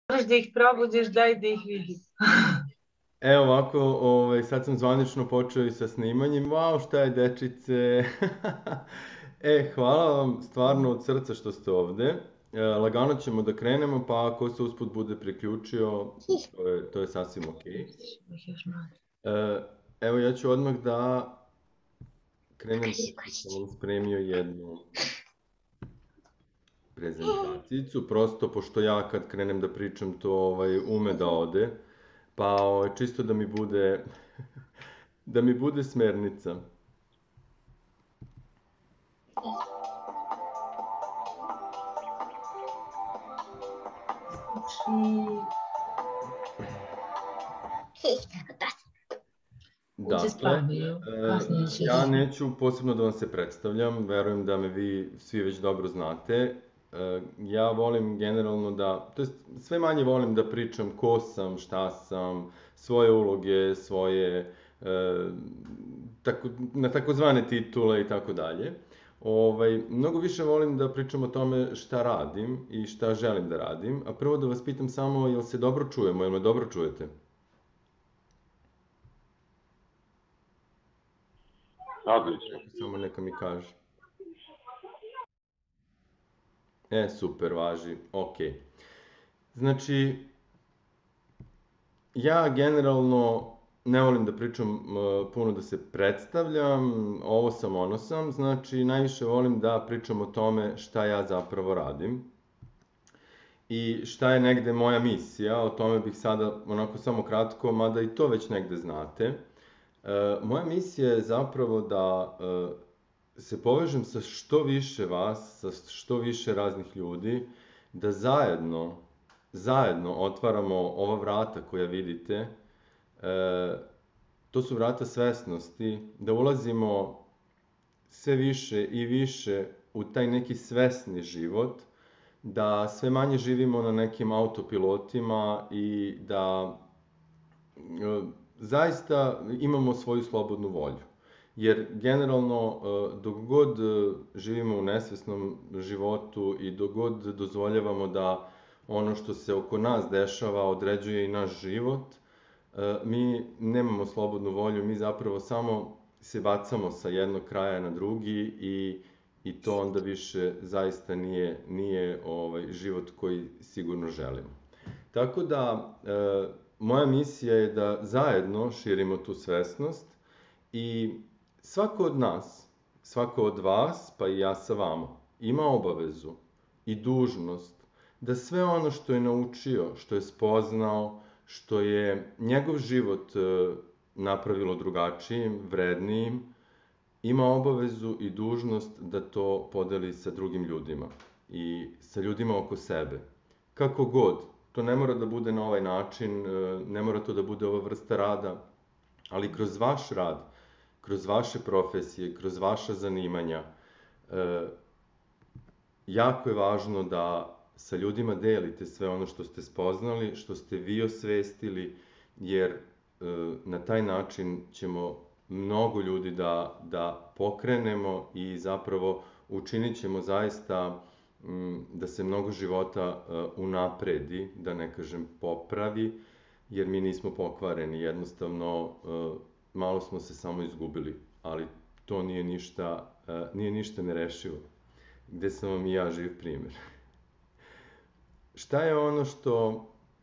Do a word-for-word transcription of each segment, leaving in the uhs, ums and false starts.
moraš da ih probudiš, daj da ih vidim. Evo ovako, ovaj, sad sam zvanično počeo i sa snimanjem. Wow, šta je dečice? E, hvala vam stvarno od srca što ste ovde. E, lagano ćemo da krenemo, pa ako se usput bude priključio, to je, to je sasvim okej. E, evo ja ću odmah da krenem, pošto sam vam spremio jednu prezentaciju, prosto pošto ja kad krenem da pričam to ovaj, ume da ode, pa ovaj, čisto da mi bude da mi bude smernica. Dakle, e, ja neću posebno da vam se predstavljam, verujem da me vi svi već dobro znate. E, ja volim generalno da, to jest sve manje volim da pričam ko sam, šta sam, svoje uloge, svoje, e, tako, na takozvane titule i tako dalje. Ovaj, mnogo više volim da pričam o tome šta radim i šta želim da radim, a prvo da vas pitam samo jel se dobro čujemo, jel me dobro čujete? Odlično. Samo neka mi kaže. E, super, važi, ok. Znači, ja generalno ne volim da pričam uh, puno da se predstavljam, ovo sam, ono sam, znači najviše volim da pričam o tome šta ja zapravo radim i šta je negde moja misija, o tome bih sada onako samo kratko, mada i to već negde znate. Uh, moja misija je zapravo da uh, se povežem sa što više vas, sa što više raznih ljudi, da zajedno, zajedno otvaramo ova vrata koja vidite. E, to su vrata svesnosti, da ulazimo sve više i više u taj neki svesni život, da sve manje živimo na nekim autopilotima i da e, zaista imamo svoju slobodnu volju. Jer generalno, dok god živimo u nesvesnom životu i dok god dozvoljavamo da ono što se oko nas dešava određuje i naš život, mi nemamo slobodnu volju, mi zapravo samo se bacamo sa jednog kraja na drugi i, i to onda više zaista nije, nije ovaj, život koji sigurno želimo. Tako da, moja misija je da zajedno širimo tu svesnost i svako od nas, svako od vas, pa i ja sa vama, ima obavezu i dužnost da sve ono što je naučio, što je spoznao, što je njegov život napravilo drugačijim, vrednijim, ima obavezu i dužnost da to podeli sa drugim ljudima i sa ljudima oko sebe. Kako god, to ne mora da bude na ovaj način, ne mora to da bude ova vrsta rada, ali kroz vaš rad, kroz vaše profesije, kroz vaša zanimanja, e, jako je važno da sa ljudima delite sve ono što ste spoznali, što ste vi osvestili, jer e, na taj način ćemo mnogo ljudi da, da pokrenemo i zapravo učinit ćemo zaista m, da se mnogo života e, unapredi, da ne kažem popravi, jer mi nismo pokvareni, jednostavno e, malo smo se samo izgubili, ali to nije ništa, uh, nije ništa nerešivo, gde sam vam i ja živ primjer. Šta je ono što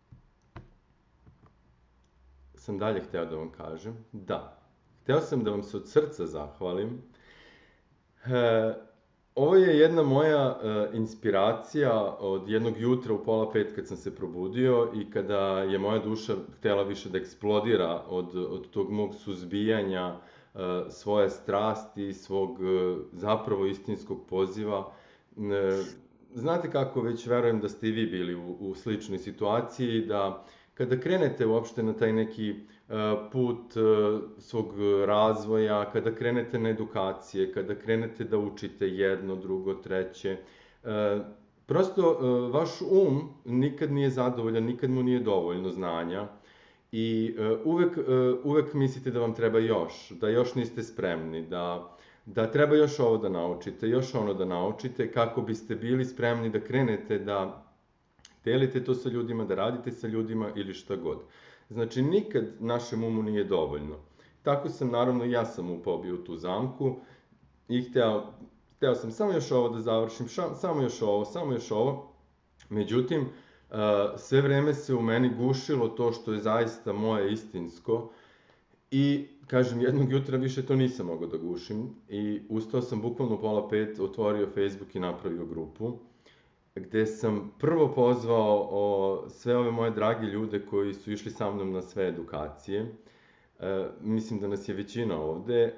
sam dalje hteo da vam kažem? Da, hteo sam da vam se od srca zahvalim. E, ovo je jedna moja e, inspiracija od jednog jutra u pola pet kad sam se probudio i kada je moja duša htela više da eksplodira od, od tog mog suzbijanja e, svoje strasti, svog e, zapravo istinskog poziva. E, znate kako, već verujem da ste i vi bili u, u sličnoj situaciji, da kada krenete uopšte na taj neki put svog razvoja, kada krenete na edukacije, kada krenete da učite jedno, drugo, treće, prosto vaš um nikad nije zadovoljan, nikad mu nije dovoljno znanja i uvek, uvek mislite da vam treba još, da još niste spremni, da, da treba još ovo da naučite, još ono da naučite, kako biste bili spremni da krenete da delite to sa ljudima, da radite sa ljudima ili šta god. Znači, nikad našem umu nije dovoljno. Tako sam, naravno, ja sam upao bio u tu zamku i hteo, hteo sam samo još ovo da završim, ša, samo još ovo, samo još ovo. Međutim, uh, sve vreme se u meni gušilo to što je zaista moje istinsko i, kažem, jednog jutra više to nisam mogao da gušim i ustao sam bukvalno u pola pet, otvorio Facebook i napravio grupu, gde sam prvo pozvao o, sve ove moje drage ljude koji su išli sa mnom na sve edukacije. E, mislim da nas je većina ovde. E,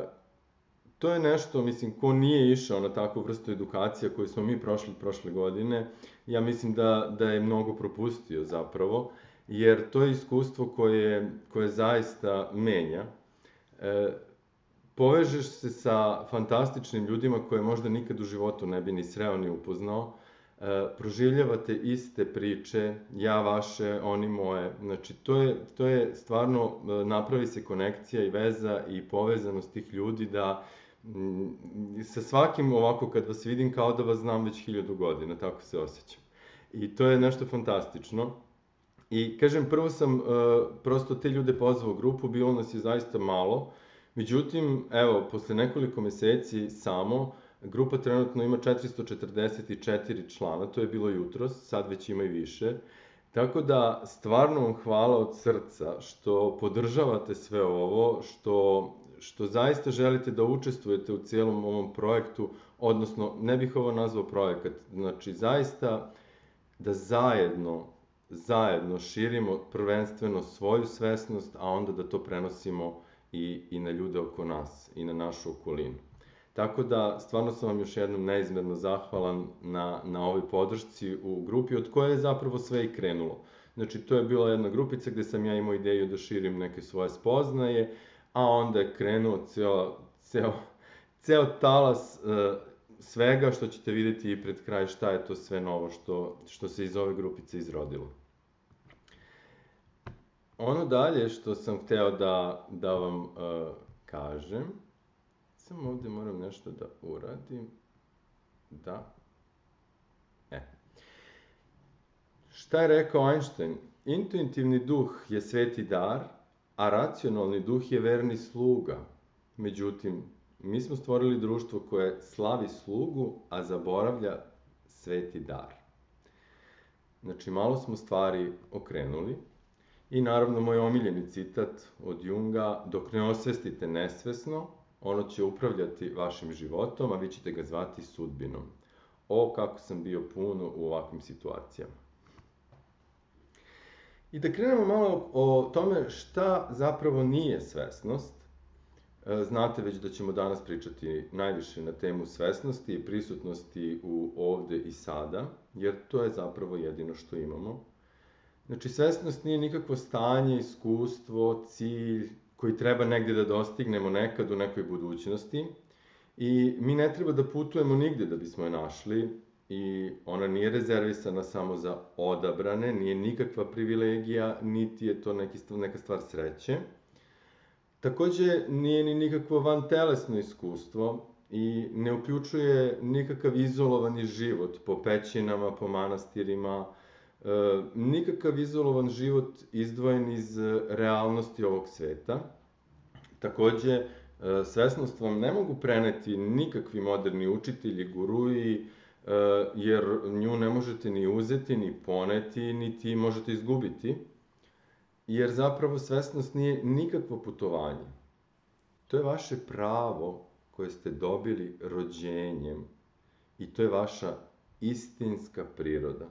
to je nešto, mislim, ko nije išao na takvu vrstu edukacija koju smo mi prošli prošle godine, ja mislim da, da je mnogo propustio zapravo, jer to je iskustvo koje, koje zaista menja. E, povežeš se sa fantastičnim ljudima koje možda nikad u životu ne bi ni sreo ni upoznao, e, proživljavate iste priče, ja vaše, oni moje, znači to je, to je stvarno, napravi se konekcija i veza i povezanost tih ljudi da m, sa svakim ovako kad vas vidim kao da vas znam već hiljadu godina, tako se osjećam. I to je nešto fantastično. I kažem, prvo sam uh, prosto te ljude pozvao u grupu, bilo nas je zaista malo, međutim, evo, posle nekoliko meseci samo, grupa trenutno ima četiristo četrdeset četiri člana, to je bilo jutros, sad već ima i više, tako da stvarno vam hvala od srca što podržavate sve ovo, što, što zaista želite da učestvujete u cijelom ovom projektu, odnosno, ne bih ovo nazvao projekat, znači zaista da zajedno zajedno širimo prvenstveno svoju svesnost, a onda da to prenosimo i, i na ljude oko nas, i na našu okolinu. Tako da, stvarno sam vam još jednom neizmerno zahvalan na, na ovoj podršci u grupi, od koje je zapravo sve i krenulo. Znači, to je bila jedna grupica gde sam ja imao ideju da širim neke svoje spoznaje, a onda je krenuo ceo, ceo, ceo talas uh, svega što ćete vidjeti i pred kraj šta je to sve novo što, što se iz ove grupice izrodilo. Ono dalje što sam hteo da, da vam uh, kažem, samo ovde moram nešto da uradim, da, e. Šta je rekao Einstein? Intuitivni duh je sveti dar, a racionalni duh je verni sluga. Međutim, mi smo stvorili društvo koje slavi slugu, a zaboravlja sveti dar. Znači, malo smo stvari okrenuli. I naravno, moj omiljeni citat od Junga, dok ne osvestite nesvesno, ono će upravljati vašim životom, a vi ćete ga zvati sudbinom. O, kako sam bio puno u ovakvim situacijama. I da krenemo malo o tome šta zapravo nije svesnost. Znate već da ćemo danas pričati najviše na temu svesnosti i prisutnosti u ovde i sada, jer to je zapravo jedino što imamo. Znači, svesnost nije nikakvo stanje, iskustvo, cilj koji treba negde da dostignemo nekad u nekoj budućnosti i mi ne treba da putujemo nigde da bismo je našli i ona nije rezervisana samo za odabrane, nije nikakva privilegija, niti je to neki, neka stvar sreće. Takođe, nije ni nikakvo vantelesno iskustvo i ne uključuje nikakav izolovani život po pećinama, po manastirima, e, nikakav izolovan život izdvojen iz realnosti ovog sveta. Takođe, e, svesnost vam ne mogu preneti nikakvi moderni učitelji, guruji, e, jer nju ne možete ni uzeti, ni poneti, niti možete izgubiti. Jer zapravo svesnost nije nikakvo putovanje. To je vaše pravo koje ste dobili rođenjem i to je vaša istinska priroda.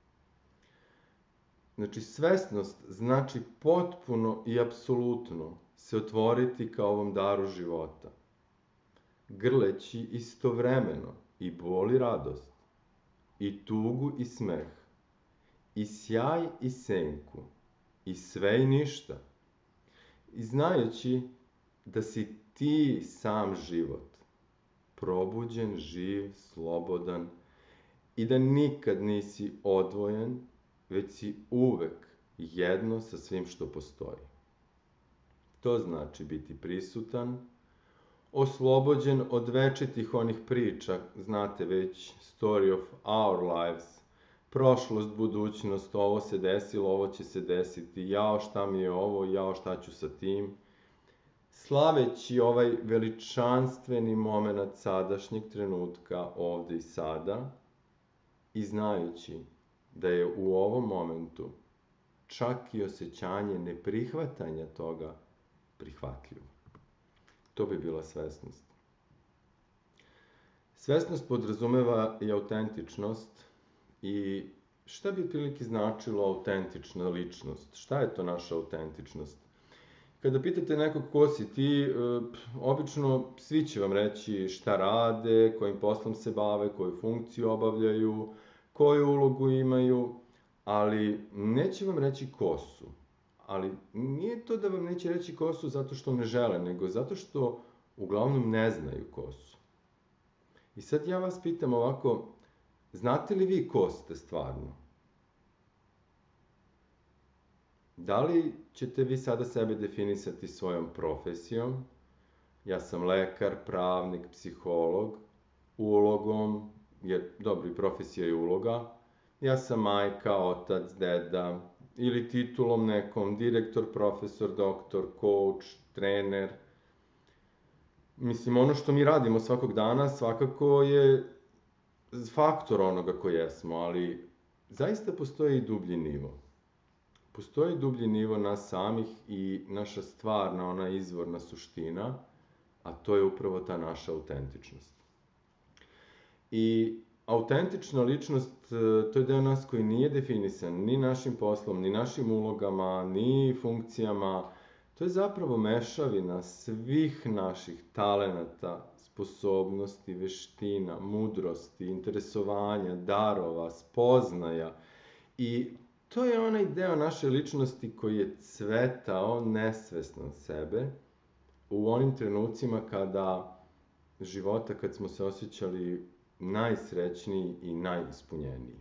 Znači, svesnost znači potpuno i apsolutno se otvoriti ka ovom daru života, grleći istovremeno i bol i radost, i tugu i smeh, i sjaj i senku, i sve i ništa, i znajući da si ti sam život, probuđen, živ, slobodan, i da nikad nisi odvojen, već si uvek jedno sa svim što postoji. To znači biti prisutan, oslobođen od večitih onih priča, znate već, story of our lives, prošlost, budućnost, ovo se desilo, ovo će se desiti, jao šta mi je ovo, jao šta ću sa tim. Slaveći ovaj veličanstveni moment sadašnjeg trenutka ovde i sada i znajući da je u ovom momentu čak i osjećanje neprihvatanja toga prihvatljivo. To bi bila svesnost. Svesnost podrazumeva i autentičnost i šta bi otprilike značilo autentična ličnost? Šta je to naša autentičnost? Kada pitate nekog ko si ti, obično svi će vam reći šta rade, kojim poslom se bave, koju funkciju obavljaju, koju ulogu imaju, ali neće vam reći ko su. Ali nije to da vam neće reći ko su zato što ne žele, nego zato što uglavnom ne znaju ko su. I sad ja vas pitam ovako, znate li vi ko ste stvarno? Da li ćete vi sada sebe definisati svojom profesijom? Ja sam lekar, pravnik, psiholog, ulogom, jer dobro i profesija je uloga. Ja sam majka, otac, deda, ili titulom nekom, direktor, profesor, doktor, coach, trener. Mislim, ono što mi radimo svakog dana svakako je faktor onoga ko jesmo, ali zaista postoji i dublji nivo. Postoji dublji nivo nas samih i naša stvarna, ona izvorna suština, a to je upravo ta naša autentičnost. I autentična ličnost, to je deo nas koji nije definisan ni našim poslom, ni našim ulogama, ni funkcijama. To je zapravo mešavina svih naših talenata, sposobnosti, veština, mudrosti, interesovanja, darova, spoznaja. I to je onaj deo naše ličnosti koji je cvetao nesvesno sebe u onim trenucima kada života, kad smo se osjećali najsrećniji i najispunjeniji.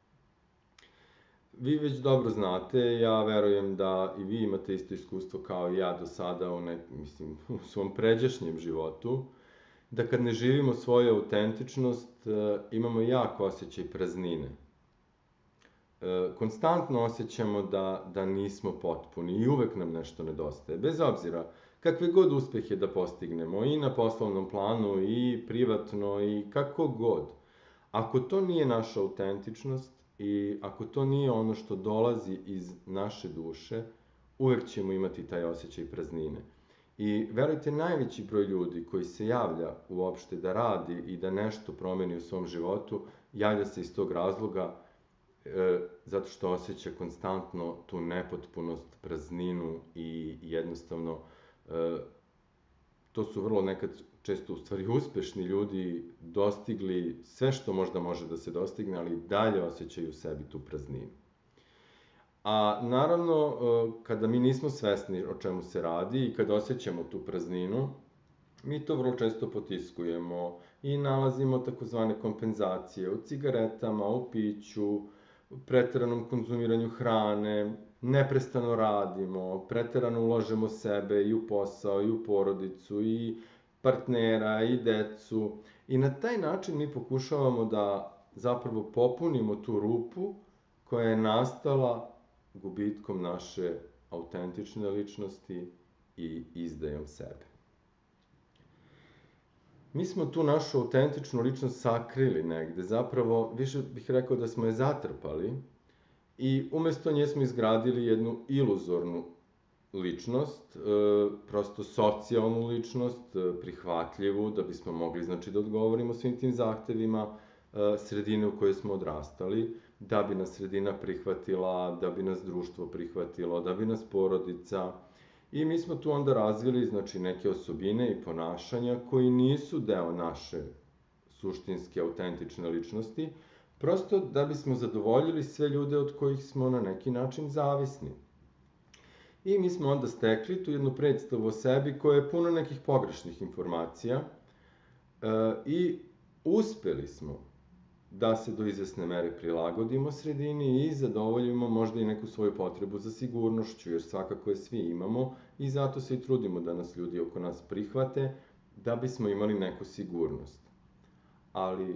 Vi već dobro znate, ja verujem da i vi imate isto iskustvo kao i ja do sada u, ne, mislim, u svom pređašnjem životu, da kad ne živimo svoju autentičnost, imamo jak osjećaj praznine. Konstantno osjećamo da, da nismo potpuni i uvek nam nešto nedostaje, bez obzira kakve god uspehe da postignemo i na poslovnom planu i privatno i kako god. Ako to nije naša autentičnost i ako to nije ono što dolazi iz naše duše, uvek ćemo imati taj osjećaj praznine. I verujte, najveći broj ljudi koji se javlja uopšte da radi i da nešto promeni u svom životu, javlja se iz tog razloga e, zato što osjeća konstantno tu nepotpunost, prazninu i jednostavno e, to su vrlo nekad često u stvari uspešni ljudi dostigli sve što možda može da se dostigne, ali dalje osjećaju u sebi tu prazninu. A naravno, kada mi nismo svesni o čemu se radi i kada osjećamo tu prazninu, mi to vrlo često potiskujemo i nalazimo takozvane kompenzacije u cigaretama, u piću, u preteranom konzumiranju hrane, neprestano radimo, preterano ulažemo sebe i u posao, i u porodicu, i partnera, i decu. I na taj način mi pokušavamo da zapravo popunimo tu rupu koja je nastala gubitkom naše autentične ličnosti i izdajom sebe. Mi smo tu našu autentičnu ličnost sakrili negde, zapravo više bih rekao da smo je zatrpali i umesto nje smo izgradili jednu iluzornu ličnost, prosto socijalnu ličnost, prihvatljivu, da bismo mogli znači da odgovorimo svim tim zahtevima sredine u kojoj smo odrastali, da bi nas sredina prihvatila, da bi nas društvo prihvatilo, da bi nas porodica. I mi smo tu onda razvili znači, neke osobine i ponašanja koji nisu deo naše suštinske, autentične ličnosti, prosto da bismo zadovoljili sve ljude od kojih smo na neki način zavisni. I mi smo onda stekli tu jednu predstavu o sebi koja je puno nekih pogrešnih informacija e, i uspeli smo da se do izvesne mere prilagodimo sredini i zadovoljimo možda i neku svoju potrebu za sigurnošću, jer svakako je svi imamo i zato se i trudimo da nas ljudi oko nas prihvate, da bismo imali neku sigurnost. Ali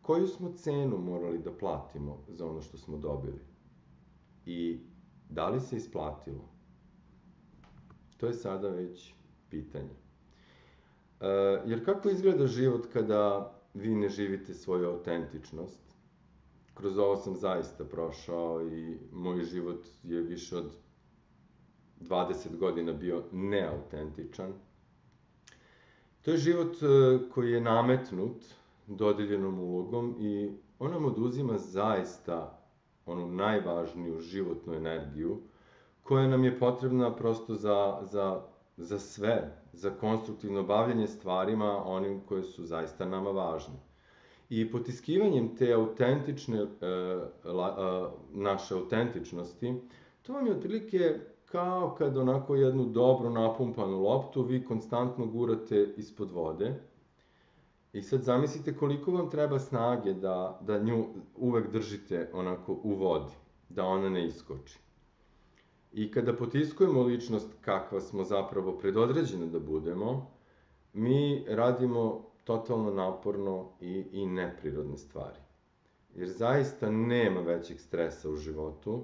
koju smo cenu morali da platimo za ono što smo dobili? I da li se isplatilo? To je sada već pitanje. E, jer kako izgleda život kada vi ne živite svoju autentičnost? Kroz ovo sam zaista prošao i moj život je više od dvadeset godina bio neautentičan. To je život koji je nametnut dodeljenom ulogom i on nam oduzima zaista onu najvažniju životnu energiju koja nam je potrebna prosto za, za, za sve, za konstruktivno bavljanje stvarima, onim koje su zaista nama važne. I potiskivanjem te autentične, e, la, e, naše autentičnosti, to vam je otprilike kao kad onako jednu dobro napumpanu loptu vi konstantno gurate ispod vode. I sad zamislite koliko vam treba snage da, da nju uvek držite onako u vodi, da ona ne iskoči. I kada potiskujemo ličnost kakva smo zapravo predodređeni da budemo, mi radimo totalno naporno i, i neprirodne stvari. Jer zaista nema većeg stresa u životu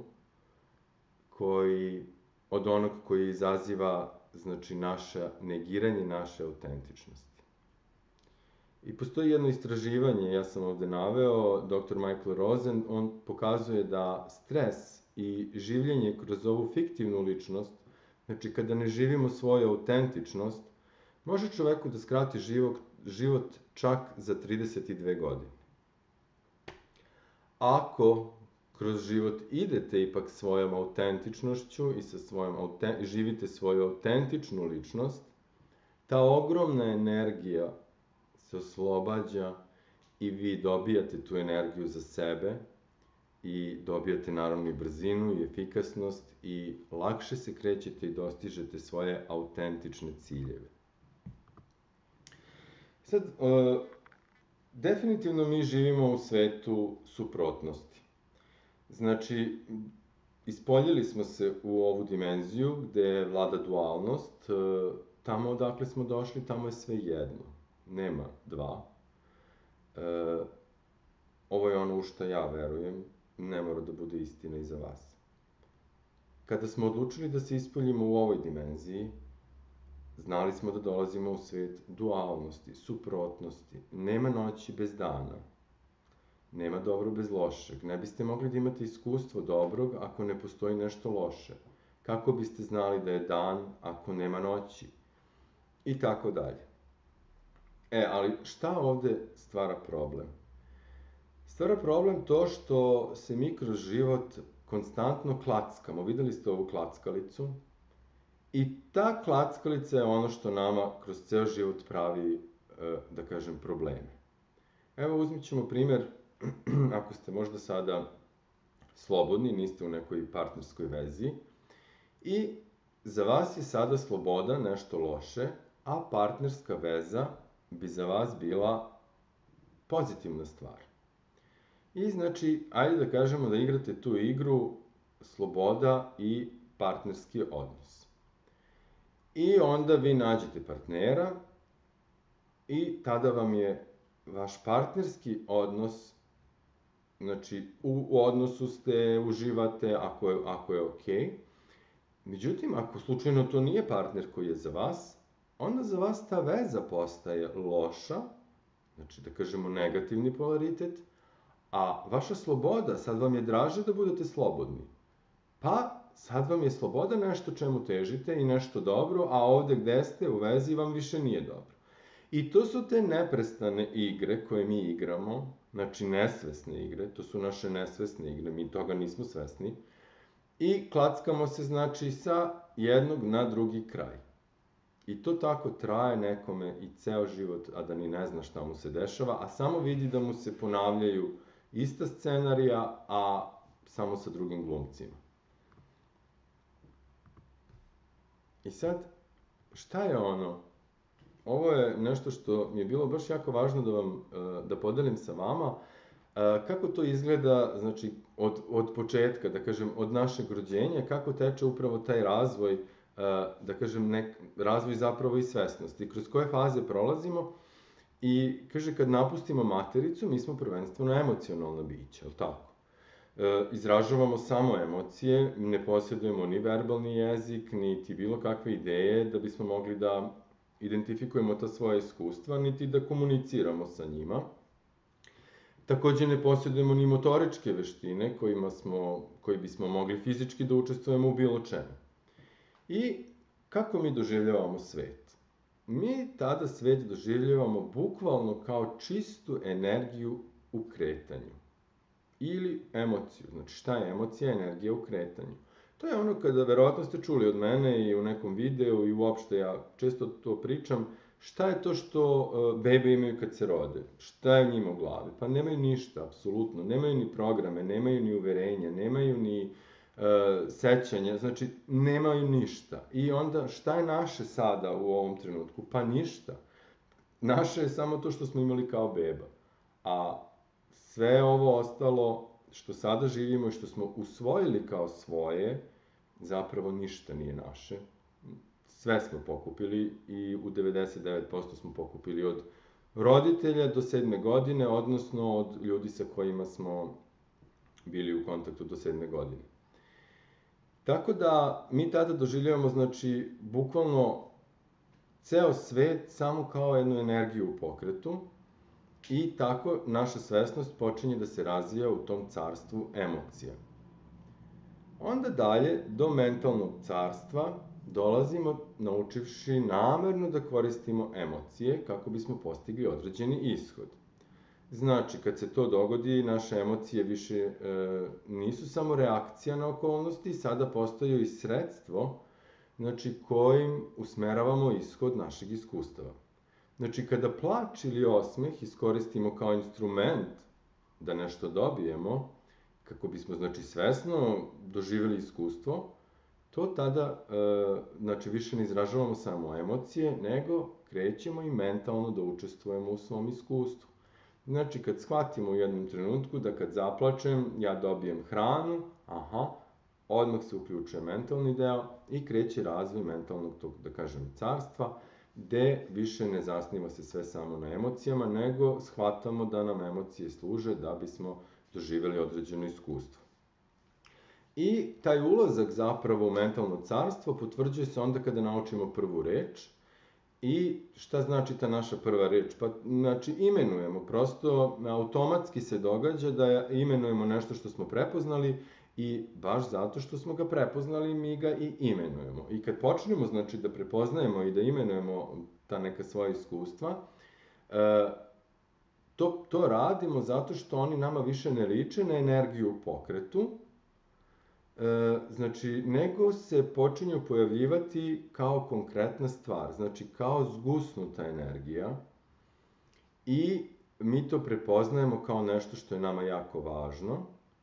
koji, od onog koji izaziva, znači, naše negiranje naše autentičnosti. I postoji jedno istraživanje, ja sam ovde naveo, doktor Michael Rosen, on pokazuje da stres i življenje kroz ovu fiktivnu ličnost, znači kada ne živimo svoju autentičnost, može čoveku da skrati život, život čak za trideset dve godine. Ako kroz život idete ipak svojom autentičnošću i sa svojom auten... živite svoju autentičnu ličnost, ta ogromna energija se oslobađa i vi dobijate tu energiju za sebe i dobijate naravno i brzinu i efikasnost i lakše se krećete i dostižete svoje autentične ciljeve. Sad, uh, definitivno mi živimo u svetu suprotnosti. Znači, ispoljili smo se u ovu dimenziju gde vlada dualnost, uh, tamo odakle smo došli, tamo je sve jedno. Nema dva. E, ovo je ono u što ja verujem, ne mora da bude istina i za vas. Kada smo odlučili da se ispoljimo u ovoj dimenziji, znali smo da dolazimo u svet dualnosti, suprotnosti. Nema noći bez dana. Nema dobro bez lošeg. Ne biste mogli da imate iskustvo dobrog ako ne postoji nešto loše. Kako biste znali da je dan ako nema noći? I tako dalje. E, ali šta ovde stvara problem? Stvara problem to što se mi kroz život konstantno klackamo. Videli ste ovu klackalicu? I ta klackalica je ono što nama kroz ceo život pravi, da kažem, probleme. Evo, uzmit ćemo primer, ako ste možda sada slobodni, niste u nekoj partnerskoj vezi, i za vas je sada sloboda nešto loše, a partnerska veza bi za vas bila pozitivna stvar. I znači, ajde da kažemo da igrate tu igru sloboda i partnerski odnos. I onda vi nađete partnera i tada vam je vaš partnerski odnos, znači u, u odnosu ste, uživate ako je, ako je okej. Međutim, ako slučajno to nije partner koji je za vas, onda za vas ta veza postaje loša, znači da kažemo negativni polaritet, a vaša sloboda, sad vam je draže da budete slobodni. Pa sad vam je sloboda nešto čemu težite i nešto dobro, a ovde gde ste u vezi vam više nije dobro. I to su te neprestane igre koje mi igramo, znači nesvesne igre, to su naše nesvesne igre, mi toga nismo svesni, i klackamo se znači sa jednog na drugi kraj. I to tako traje nekome i ceo život, a da ni ne zna šta mu se dešava, a samo vidi da mu se ponavljaju ista scenarija, a samo sa drugim glumcima. I sad, šta je ono? Ovo je nešto što mi je bilo baš jako važno da vam, da podelim sa vama. Kako to izgleda, znači, od, od početka, da kažem, od našeg rođenja, kako teče upravo taj razvoj, da kažem, nek, razvoj zapravo i svesnosti, kroz koje faze prolazimo. I kaže, kad napustimo matericu, mi smo prvenstveno emocionalna bića, je li tako? E, izražavamo samo emocije, ne posjedujemo ni verbalni jezik, niti bilo kakve ideje da bismo mogli da identifikujemo ta svoja iskustva, niti da komuniciramo sa njima. Takođe ne posjedujemo ni motoričke veštine kojima smo, koji bismo mogli fizički da učestvujemo u bilo čemu. I kako mi doživljavamo svet? Mi tada svet doživljavamo bukvalno kao čistu energiju u kretanju. Ili emociju. Znači, šta je emocija? Energija u kretanju. To je ono kada, verovatno ste čuli od mene i u nekom videu i uopšte ja često to pričam, šta je to što bebe imaju kad se rode? Šta je u njima u glavi? Pa nemaju ništa, apsolutno. Nemaju ni programe, nemaju ni uverenja, nemaju ni uh, sećanja, znači nemaju ništa. I onda šta je naše sada u ovom trenutku? Pa ništa. Naše je samo to što smo imali kao beba. A sve ovo ostalo što sada živimo i što smo usvojili kao svoje, zapravo ništa nije naše. Sve smo pokupili i u devedeset devet posto smo pokupili od roditelja do sedme godine, odnosno od ljudi sa kojima smo bili u kontaktu do sedme godine. Tako da mi tada doživljavamo, znači, bukvalno ceo svet samo kao jednu energiju u pokretu i tako naša svesnost počinje da se razvija u tom carstvu emocija. Onda dalje, do mentalnog carstva, dolazimo naučivši namerno da koristimo emocije kako bismo postigli određeni ishod. Znači, kad se to dogodi, naše emocije više e, nisu samo reakcija na okolnosti, sada postaju i sredstvo, znači, kojim usmeravamo ishod našeg iskustava. Znači, kada plač ili osmeh iskoristimo kao instrument da nešto dobijemo, kako bismo, znači, svesno doživjeli iskustvo, to tada, e, znači, više ne izražavamo samo emocije, nego krećemo i mentalno da učestvujemo u svom iskustvu. Znači, kad shvatimo u jednom trenutku da kad zaplačem, ja dobijem hranu, aha, odmah se uključuje mentalni deo i kreće razvoj mentalnog tog, da kažem, carstva, gde više ne zasniva se sve samo na emocijama, nego shvatamo da nam emocije služe da bismo doživjeli određeno iskustvo. I taj ulazak zapravo u mentalno carstvo potvrđuje se onda kada naučimo prvu reč. I šta znači ta naša prva reč? Pa, znači, imenujemo, prosto automatski se događa da imenujemo nešto što smo prepoznali i baš zato što smo ga prepoznali mi ga i imenujemo. I kad počnemo, znači, da prepoznajemo i da imenujemo ta neka svoja iskustva, to, to radimo zato što oni nama više ne liče na energiju u pokretu, E, znači, nego se počinju pojavljivati kao konkretna stvar, znači kao zgusnuta energija i mi to prepoznajemo kao nešto što je nama jako važno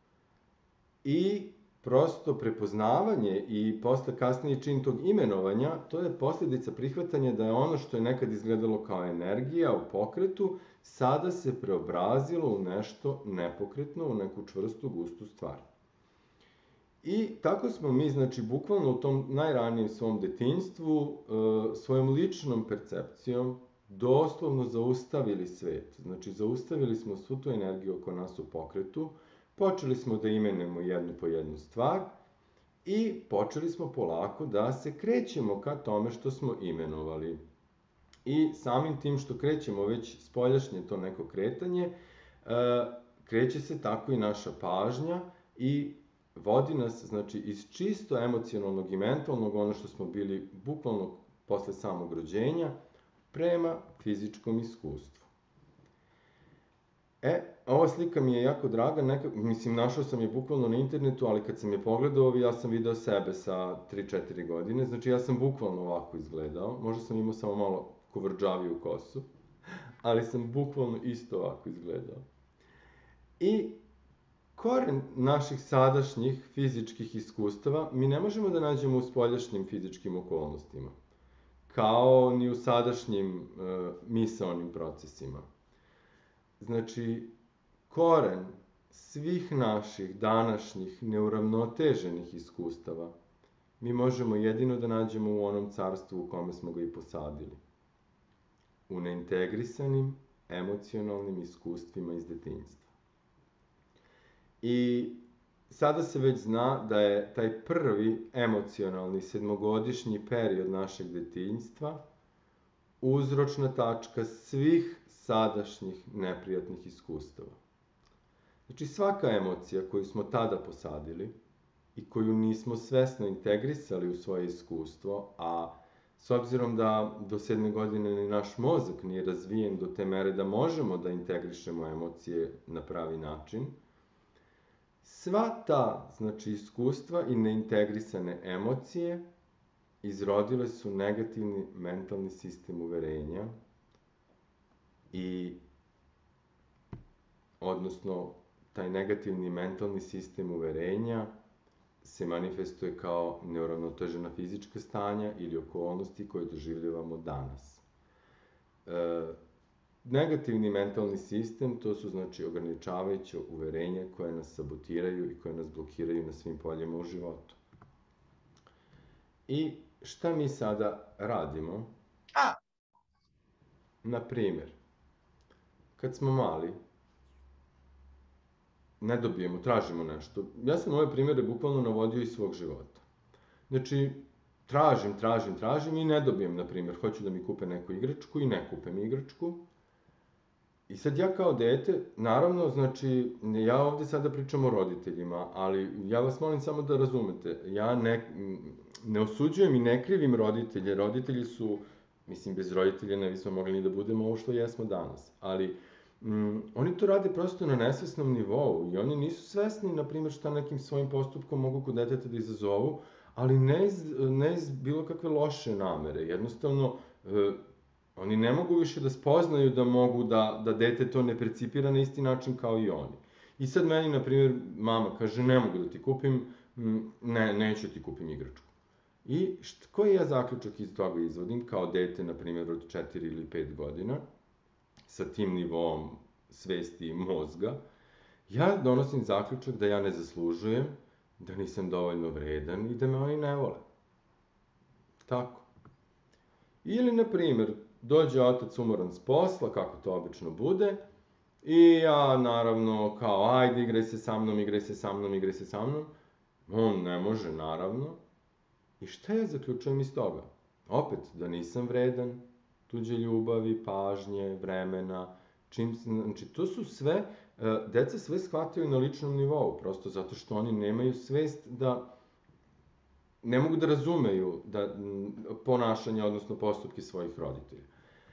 i prosto prepoznavanje i posle kasnije čin tog imenovanja, to je posljedica prihvatanja da je ono što je nekad izgledalo kao energija u pokretu, sada se preobrazilo u nešto nepokretno, u neku čvrstu, gustu stvar. I tako smo mi, znači, bukvalno u tom najranijem svom detinjstvu, svojom ličnom percepcijom, doslovno zaustavili svet. Znači, zaustavili smo svu tu energiju oko nas u pokretu, počeli smo da imenujemo jednu po jednu stvar i počeli smo polako da se krećemo ka tome što smo imenovali. I samim tim što krećemo već spoljašnje to neko kretanje, kreće se tako i naša pažnja i vodi nas, znači, iz čisto emocionalnog i mentalnog, ono što smo bili bukvalno posle samog rođenja, prema fizičkom iskustvu. E, ova slika mi je jako draga, neka, mislim, našao sam je bukvalno na internetu, ali kad sam je pogledao, ja sam video sebe sa tri četiri godine, znači ja sam bukvalno ovako izgledao, možda sam imao samo malo kovrđaviju kosu, ali sam bukvalno isto ovako izgledao. I koren naših sadašnjih fizičkih iskustava mi ne možemo da nađemo u spoljašnjim fizičkim okolnostima, kao ni u sadašnjim e, misaonim procesima. Znači, koren svih naših današnjih neuravnoteženih iskustava mi možemo jedino da nađemo u onom carstvu u kome smo ga i posadili. u neintegrisanim emocionalnim iskustvima iz detinjstva. I sada se već zna da je taj prvi emocionalni sedmogodišnji period našeg detinjstva uzročna tačka svih sadašnjih neprijatnih iskustava. Znači, svaka emocija koju smo tada posadili i koju nismo svesno integrisali u svoje iskustvo, a s obzirom da do sedme godine ni naš mozak nije razvijen do te mere da možemo da integrišemo emocije na pravi način, sva ta, znači, iskustva i neintegrisane emocije izrodile su negativni mentalni sistem uverenja i, odnosno, taj negativni mentalni sistem uverenja se manifestuje kao neuravnotežena fizička stanja ili okolnosti koje doživljavamo danas. E, negativni mentalni sistem, to su, znači, ograničavajuće uverenja koje nas sabotiraju i koje nas blokiraju na svim poljima u životu. I šta mi sada radimo? A. Na primjer, kad smo mali, ne dobijemo, tražimo nešto. Ja sam ove primjere bukvalno navodio iz svog života. Znači, tražim, tražim, tražim i ne dobijem, na primjer, hoću da mi kupe neku igračku i ne kupe mi igračku. I sad ja kao dete, naravno, znači, ja ovde sada pričam o roditeljima, ali ja vas molim samo da razumete, ja ne, ne osuđujem i ne krivim roditelje, roditelji su, mislim, bez roditelja ne bismo mogli ni da budemo ovo što jesmo danas, ali mm, oni to rade prosto na nesvesnom nivou i oni nisu svesni, na primjer, šta nekim svojim postupkom mogu kod deteta da izazovu, ali ne iz, ne iz bilo kakve loše namere, jednostavno, e, oni ne mogu više da spoznaju da mogu da, da dete to ne percipira na isti način kao i oni. I sad meni, na primjer, mama kaže, ne mogu da ti kupim, ne, neću ti kupim igračku. I št, koji ja zaključak iz toga izvodim, kao dete, na primjer, od četiri ili pet godina, sa tim nivoom svesti i mozga, ja donosim zaključak da ja ne zaslužujem, da nisam dovoljno vredan i da me oni ne vole. Tako. Ili, na primjer, dođe otac umoran s posla, kako to obično bude, i ja, naravno, kao, ajde, igraj se sa mnom, igraj se sa mnom, igraj se sa mnom. On ne može, naravno. I šta ja zaključujem iz toga? Opet, da nisam vredan tuđe ljubavi, pažnje, vremena, čim, znači, to su sve, deca sve shvataju na ličnom nivou, prosto zato što oni nemaju svest da ne mogu da razumeju da, ponašanje, odnosno postupke svojih roditelja.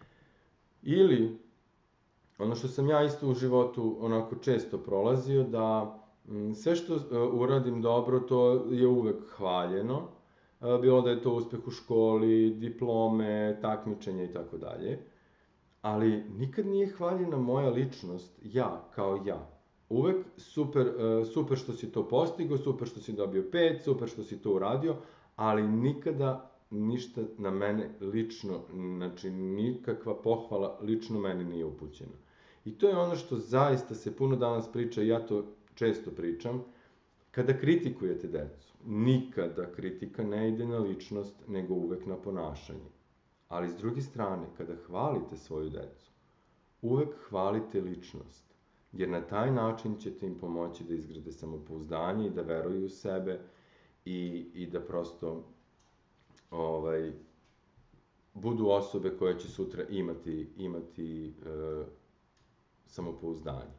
Ili, ono što sam ja isto u životu onako često prolazio, da m, sve što uh, uradim dobro, to je uvek hvaljeno. Uh, bilo da je to uspeh u školi, diplome, takmičenja i tako dalje. Ali nikad nije hvaljena moja ličnost, ja kao ja. Uvek super, uh, super što si to postigao, super što si dobio pet, super što si to uradio, ali nikada ništa na mene lično, znači nikakva pohvala lično meni nije upućena. I to je ono što zaista se puno danas priča, i ja to često pričam, kada kritikujete decu. Nikada kritika ne ide na ličnost, nego uvek na ponašanje. Ali s druge strane, kada hvalite svoju decu, uvek hvalite ličnost, jer na taj način ćete im pomoći da izgrade samopouzdanje i da veruju u sebe i, i da prosto ovaj, budu osobe koje će sutra imati, imati e, samopouzdanje.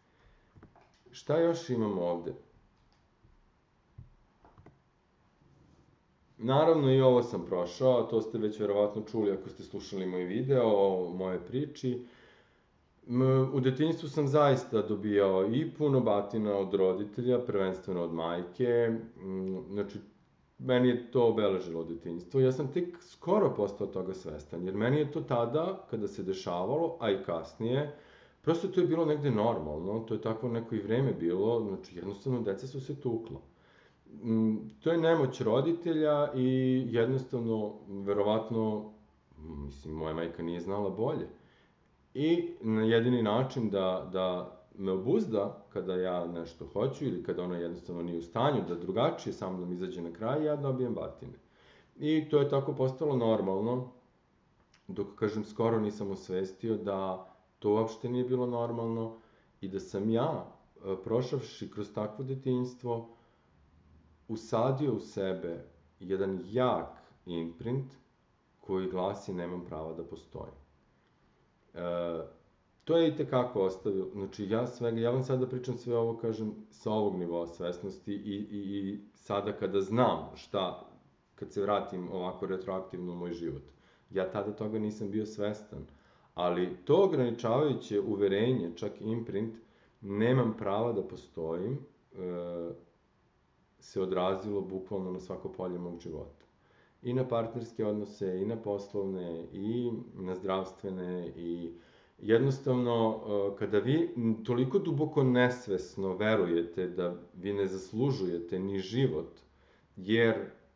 Šta još imamo ovde? Naravno, i ovo sam prošao, to ste već verovatno čuli ako ste slušali moj video o moje priči. U detinjstvu sam zaista dobijao i puno batina od roditelja, prvenstveno od majke. Znači, meni je to obeležilo detinjstvo. Ja sam tek skoro postao toga svestan, jer meni je to tada, kada se dešavalo, a i kasnije, prosto to je bilo negde normalno, to je tako neko i vreme bilo, znači jednostavno deca su se tukla. To je nemoć roditelja i jednostavno, verovatno, mislim, moja majka nije znala bolje. I na jedini način da, da me obuzda kada ja nešto hoću ili kada ona jednostavno nije u stanju da drugačije sa mnom izađe na kraj, ja dobijem batine. I to je tako postalo normalno dok, kažem, skoro nisam osvestio da to uopšte nije bilo normalno i da sam ja, prošavši kroz takvo detinjstvo, usadio u sebe jedan jak imprint koji glasi nemam prava da postojim. E, to je i tekako ostavilo, znači ja svega, ja vam sada pričam sve ovo, kažem, sa ovog nivoa svesnosti i, i, i sada kada znam šta, kad se vratim ovako retroaktivno u moj život, ja tada toga nisam bio svestan, ali to ograničavajuće uverenje, čak imprint, nemam prava da postojim, e, se odrazilo bukvalno na svako polje mog života. I na partnerske odnose, i na poslovne, i na zdravstvene, i jednostavno, kada vi toliko duboko nesvesno verujete da vi ne zaslužujete ni život, jer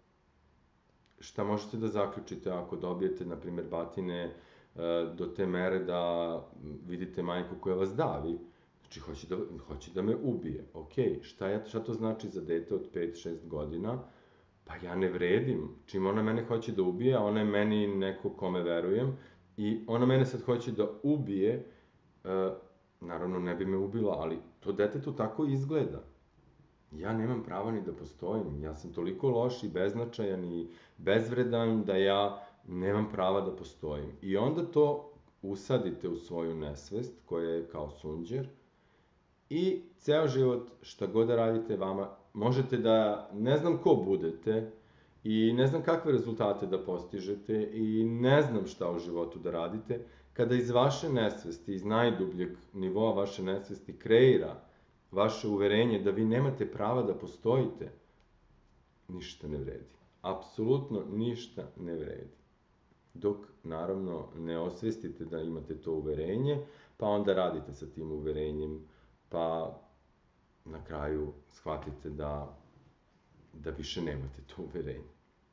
šta možete da zaključite ako dobijete, na primjer, batine do te mere da vidite majku koja vas davi, znači hoće da, hoće da me ubije. Ok, šta, ja, šta to znači za dete od pet šest godina? Pa ja ne vredim. Čim ona mene hoće da ubije, a ona je meni neko kome verujem, i ona mene sad hoće da ubije, e, naravno ne bi me ubila, ali to detetu tako izgleda. Ja nemam prava ni da postojim. Ja sam toliko loš i beznačajan i bezvredan da ja nemam prava da postojim. I onda to usadite u svoju nesvest, koja je kao sunđer, i ceo život, šta god da radite vama, možete da ne znam ko budete i ne znam kakve rezultate da postižete i ne znam šta u životu da radite, kada iz vaše nesvesti, iz najdubljeg nivoa vaše nesvesti kreira vaše uverenje da vi nemate prava da postojite, ništa ne vredi. Apsolutno ništa ne vredi. Dok, naravno, ne osvestite da imate to uverenje, pa onda radite sa tim uverenjem, pa na kraju shvatite da, da više nemate to uverenje.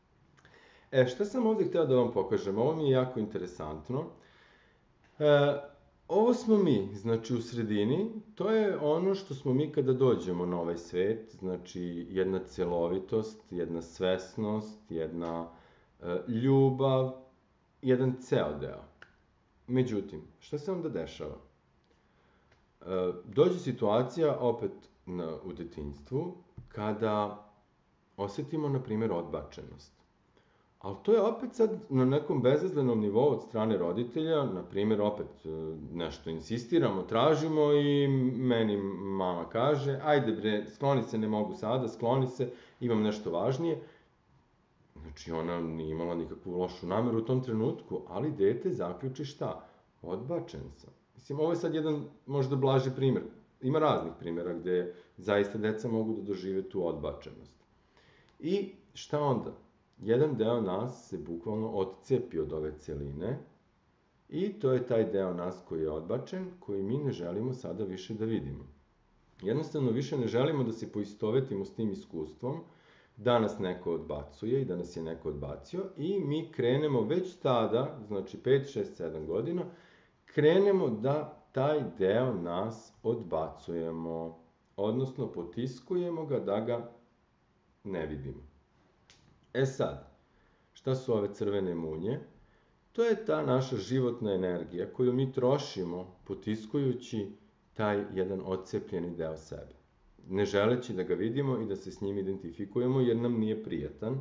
E, šta sam ovde hteo da vam pokažem? Ovo mi je jako interesantno. E, ovo smo mi, znači u sredini, to je ono što smo mi kada dođemo na ovaj svet, znači jedna celovitost, jedna svesnost, jedna e, ljubav, jedan ceo deo. Međutim, šta se onda dešava? E, dođe situacija, opet na, u detinjstvu, kada osetimo, na primjer, odbačenost. Ali to je opet sad na nekom bezazlenom nivou od strane roditelja, na primjer, opet nešto insistiramo, tražimo i meni mama kaže, ajde bre, skloni se, ne mogu sada, skloni se, imam nešto važnije. Znači, ona nije imala nikakvu lošu nameru u tom trenutku, ali dete zaključi šta? Odbačen sam. Mislim, ovo je sad jedan možda blaži primjer. Ima raznih primjera gde zaista deca mogu da dožive tu odbačenost. I šta onda? Jedan deo nas se bukvalno odcepi od ove celine i to je taj deo nas koji je odbačen, koji mi ne želimo sada više da vidimo. Jednostavno više ne želimo da se poistovetimo s tim iskustvom, da nas neko odbacuje i da nas je neko odbacio i mi krenemo već tada, znači pet, šest, sedam godina, krenemo da taj deo nas odbacujemo, odnosno potiskujemo ga da ga ne vidimo. E sad, šta su ove crvene munje? To je ta naša životna energija koju mi trošimo potiskujući taj jedan odcepljeni deo sebe. Ne želeći da ga vidimo i da se s njim identifikujemo jer nam nije prijatan.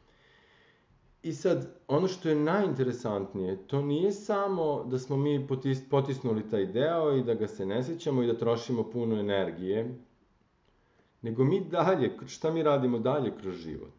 I sad, ono što je najinteresantnije, to nije samo da smo mi potisnuli taj deo i da ga se ne sjećamo i da trošimo puno energije, nego mi dalje, šta mi radimo dalje kroz život?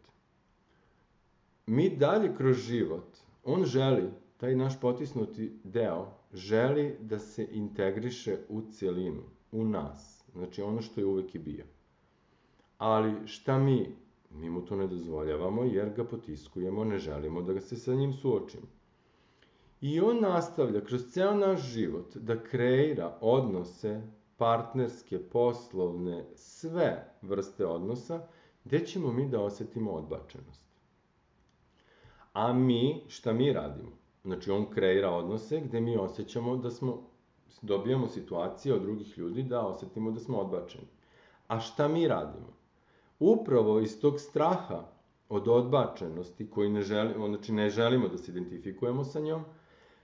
Mi dalje kroz život, on želi, taj naš potisnuti deo, želi da se integriše u celinu, u nas. Znači ono što je uvek i bio. Ali šta mi? Mi mu to ne dozvoljavamo jer ga potiskujemo, ne želimo da ga se sa njim suočimo. I on nastavlja kroz ceo naš život da kreira odnose, partnerske, poslovne, sve vrste odnosa, gde ćemo mi da osetimo odbačenost. A mi, šta mi radimo? Znači, on kreira odnose gde mi osjećamo da smo, dobijamo situacije od drugih ljudi da osetimo da smo odbačeni. A šta mi radimo? Upravo iz tog straha od odbačenosti, koji ne želimo, znači ne želimo da se identifikujemo sa njom,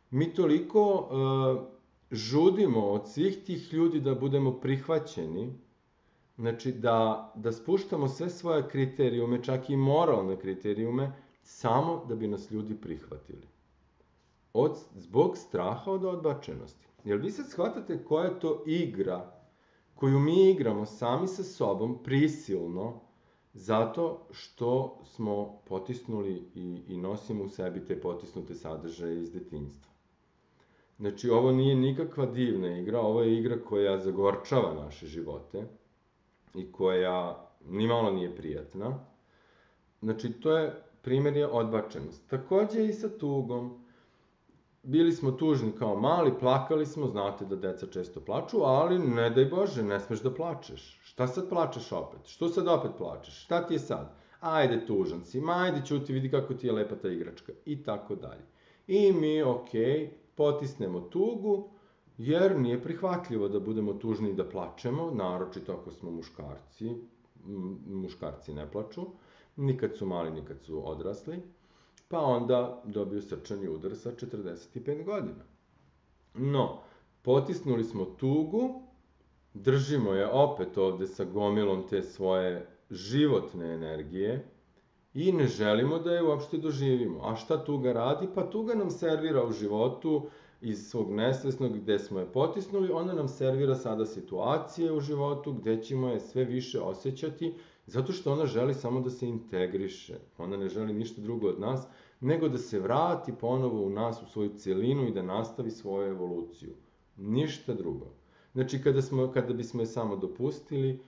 mi toliko uh, žudimo od svih tih ljudi da budemo prihvaćeni, znači da, da spuštamo sve svoje kriterijume, čak i moralne kriterijume, samo da bi nas ljudi prihvatili. Od, zbog straha od odbačenosti. Jer vi sad shvatate koja je to igra koju mi igramo sami sa sobom prisilno, zato što smo potisnuli i, i nosimo u sebi te potisnute sadržaje iz detinjstva. Znači, ovo nije nikakva divna igra, ovo je igra koja zagorčava naše živote i koja nimalo nije prijatna. Znači, to je, primjer je odbačenost. Takođe i sa tugom. Bili smo tužni kao mali, plakali smo, znate da deca često plaču, ali ne daj Bože, ne smeš da plačeš. Šta sad plačeš opet? Što sad opet plačeš? Šta ti je sad? Ajde, tužan si, ma ajde ćuti, vidi kako ti je lepa ta igračka, i tako dalje. I mi, okej, potisnemo tugu, jer nije prihvatljivo da budemo tužni i da plačemo, naročito ako smo muškarci, muškarci ne plaču, nikad su mali, nikad su odrasli, pa onda dobiju srčani udar sa četrdeset pet godina. No, potisnuli smo tugu, držimo je opet ovde sa gomilom te svoje životne energije i ne želimo da je uopšte doživimo. A šta tuga radi? Pa tuga nam servira u životu iz svog nesvesnog gde smo je potisnuli, ona nam servira sada situacije u životu gde ćemo je sve više osjećati, zato što ona želi samo da se integriše. Ona ne želi ništa drugo od nas, nego da se vrati ponovo u nas, u svoju celinu i da nastavi svoju evoluciju. Ništa drugo. Znači, kada, smo, kada bismo je samo dopustili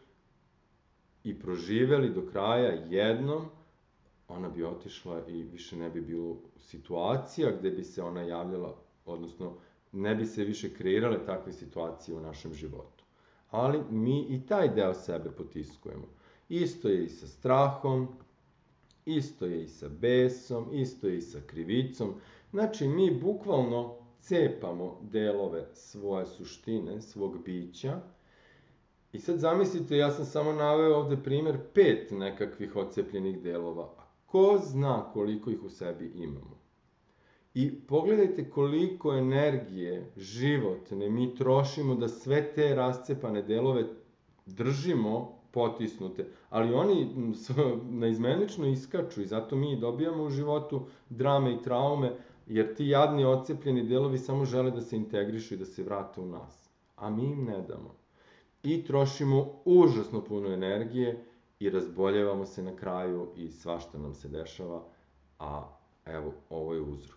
i proživeli do kraja jednom, ona bi otišla i više ne bi bilo situacija gde bi se ona javljala, odnosno ne bi se više kreirale takve situacije u našem životu. Ali mi i taj deo sebe potiskujemo. Isto je i sa strahom, isto je i sa besom, isto je i sa krivicom. Znači, mi bukvalno cepamo delove svoje suštine, svog bića. I sad zamislite, ja sam samo naveo ovde primer pet nekakvih odcepljenih delova. A ko zna koliko ih u sebi imamo? I pogledajte koliko energije životne mi trošimo da sve te rascepane delove držimo potisnute, ali oni naizmenično iskaču i zato mi dobijamo u životu drame i traume, jer ti jadni odcepljeni delovi samo žele da se integrišu i da se vrate u nas, a mi im ne damo. I trošimo užasno puno energije i razboljevamo se na kraju i svašta nam se dešava, a evo, ovo je uzrok.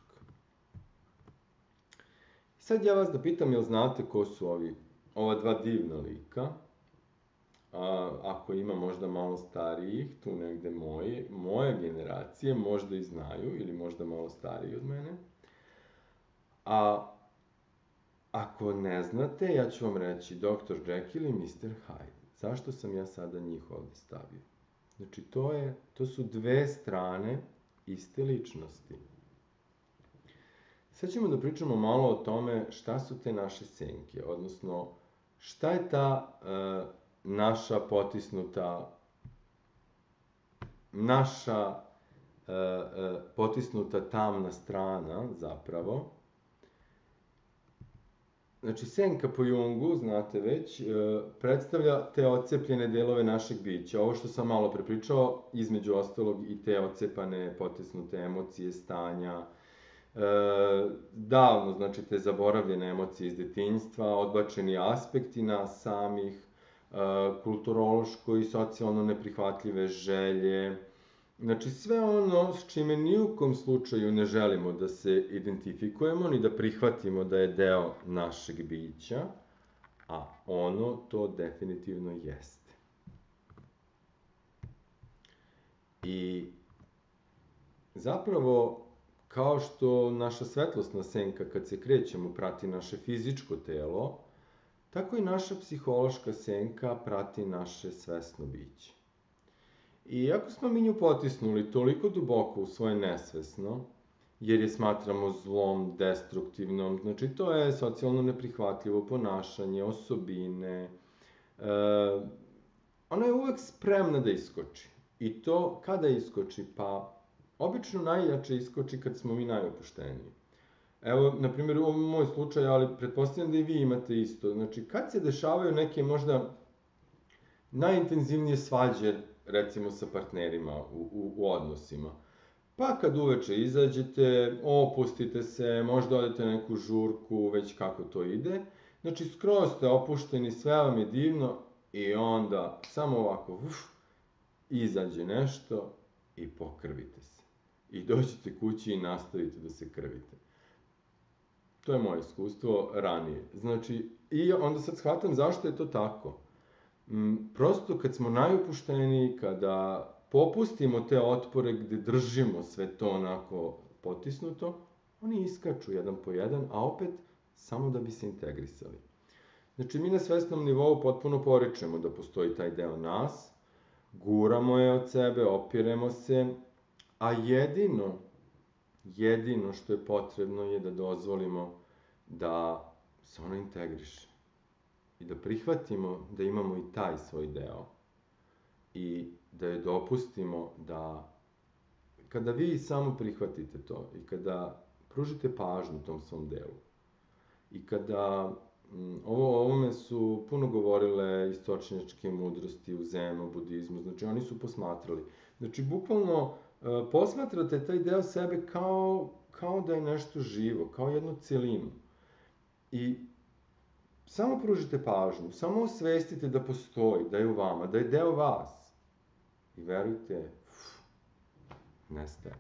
Sad ja vas da pitam, jel znate ko su ovi, ova dva divna lika? A, ako ima možda malo starijih, tu negde moje, moje generacije, možda i znaju, ili možda malo stariji od mene. A ako ne znate, ja ću vam reći doktor Jekyll i mister Hyde. Zašto sam ja sada njih ovde stavio? Znači, to, je, to su dve strane iste ličnosti. Sad ćemo da pričamo malo o tome šta su te naše senke, odnosno šta je ta uh, naša potisnuta, naša uh, uh, potisnuta tamna strana, zapravo. Znači, senka po Jungu, znate već, uh, predstavlja te odcepljene delove našeg bića. Ovo što sam malo prepričao, između ostalog i te odcepane, potisnute emocije, stanja, E, davno, znači te zaboravljene emocije iz detinjstva, odbačeni aspekti nas samih, e, kulturološko i socijalno neprihvatljive želje, znači sve ono s čime ni u kom slučaju ne želimo da se identifikujemo, ni da prihvatimo da je deo našeg bića, a ono to definitivno jeste. I zapravo, kao što naša svetlosna senka kad se krećemo prati naše fizičko telo, tako i naša psihološka senka prati naše svesno biće. I ako smo mi nju potisnuli toliko duboko u svoje nesvesno, jer je smatramo zlom, destruktivnom, znači to je socijalno neprihvatljivo ponašanje, osobine, e, ona je uvek spremna da iskoči. I to kada iskoči? Pa obično najjače iskoči kad smo mi najopušteniji. Evo, na primjer, ovo je moj slučaj, ali pretpostavljam da i vi imate isto. Znači, kad se dešavaju neke možda najintenzivnije svađe, recimo sa partnerima u, u, u odnosima, pa kad uveče izađete, opustite se, možda odete na neku žurku, već kako to ide, znači skroz ste opušteni, sve vam je divno i onda samo ovako, uf, izađe nešto i pokrvite se. I dođete kući i nastavite da se krvite. To je moje iskustvo ranije. Znači, i onda sad shvatam zašto je to tako. Mm, prosto kad smo najupušteniji, kada popustimo te otpore gde držimo sve to onako potisnuto, oni iskaču jedan po jedan, a opet samo da bi se integrisali. Znači, mi na svesnom nivou potpuno poričemo da postoji taj deo nas, guramo je od sebe, opiremo se, a jedino, jedino što je potrebno je da dozvolimo da se ono integriše i da prihvatimo da imamo i taj svoj deo i da je dopustimo da, kada vi samo prihvatite to i kada pružite pažnju tom svom delu i kada, ovo, o ovome su puno govorile istočnjačke mudrosti u Zenu, budizmu, znači oni su posmatrali. Znači, bukvalno posmatrate taj deo sebe kao, kao da je nešto živo, kao jednu celinu. I samo pružite pažnju, samo osvestite da postoji, da je u vama, da je deo vas. I verujte, uf, nestaje.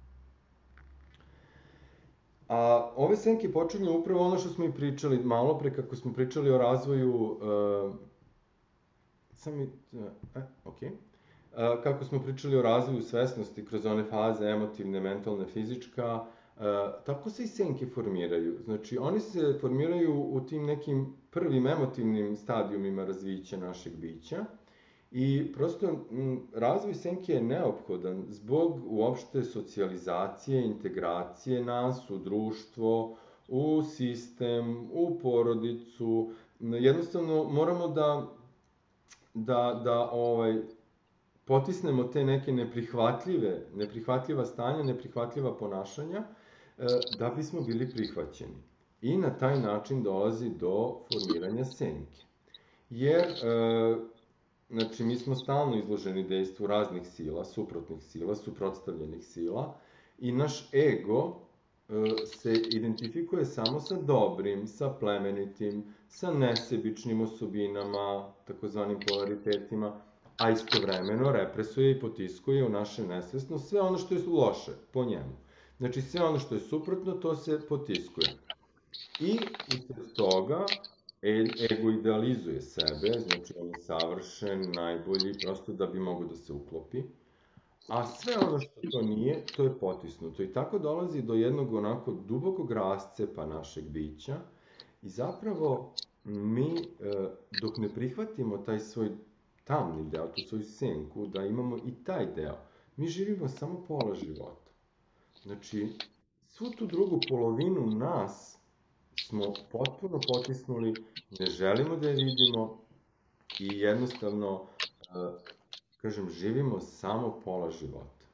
A ove senke počinju upravo ono što smo i pričali malo pre, kako smo pričali o razvoju, uh, sam i, uh, eh, okej. Okay. Kako smo pričali o razvoju svesnosti kroz one faze emotivne, mentalne, fizička, uh, tako se i senke formiraju. Znači, oni se formiraju u tim nekim prvim emotivnim stadijumima razvića našeg bića i prosto m, razvoj senke je neophodan zbog uopšte socijalizacije, integracije nas u društvo, u sistem, u porodicu. Jednostavno, moramo da, da, da ovaj, potisnemo te neke neprihvatljive, neprihvatljiva stanja, neprihvatljiva ponašanja, da bismo bili prihvaćeni. I na taj način dolazi do formiranja senke. Jer, znači, mi smo stalno izloženi dejstvu raznih sila, suprotnih sila, suprotstavljenih sila, i naš ego se identifikuje samo sa dobrim, sa plemenitim, sa nesebičnim osobinama, takozvanim polaritetima, a istovremeno represuje i potiskuje u naše nesvesno sve ono što je loše po njemu. Znači, sve ono što je suprotno, to se potiskuje. I usled toga ego idealizuje sebe, znači on je savršen, najbolji, prosto da bi mogo da se uklopi. A sve ono što to nije, to je potisnuto. I tako dolazi do jednog onako dubokog rascepa našeg bića. I zapravo mi, dok ne prihvatimo taj svoj tamni deo, tu svoju senku, da imamo i taj deo, mi živimo samo pola života. Znači, svu tu drugu polovinu nas smo potpuno potisnuli, ne želimo da je vidimo i jednostavno, kažem, živimo samo pola života.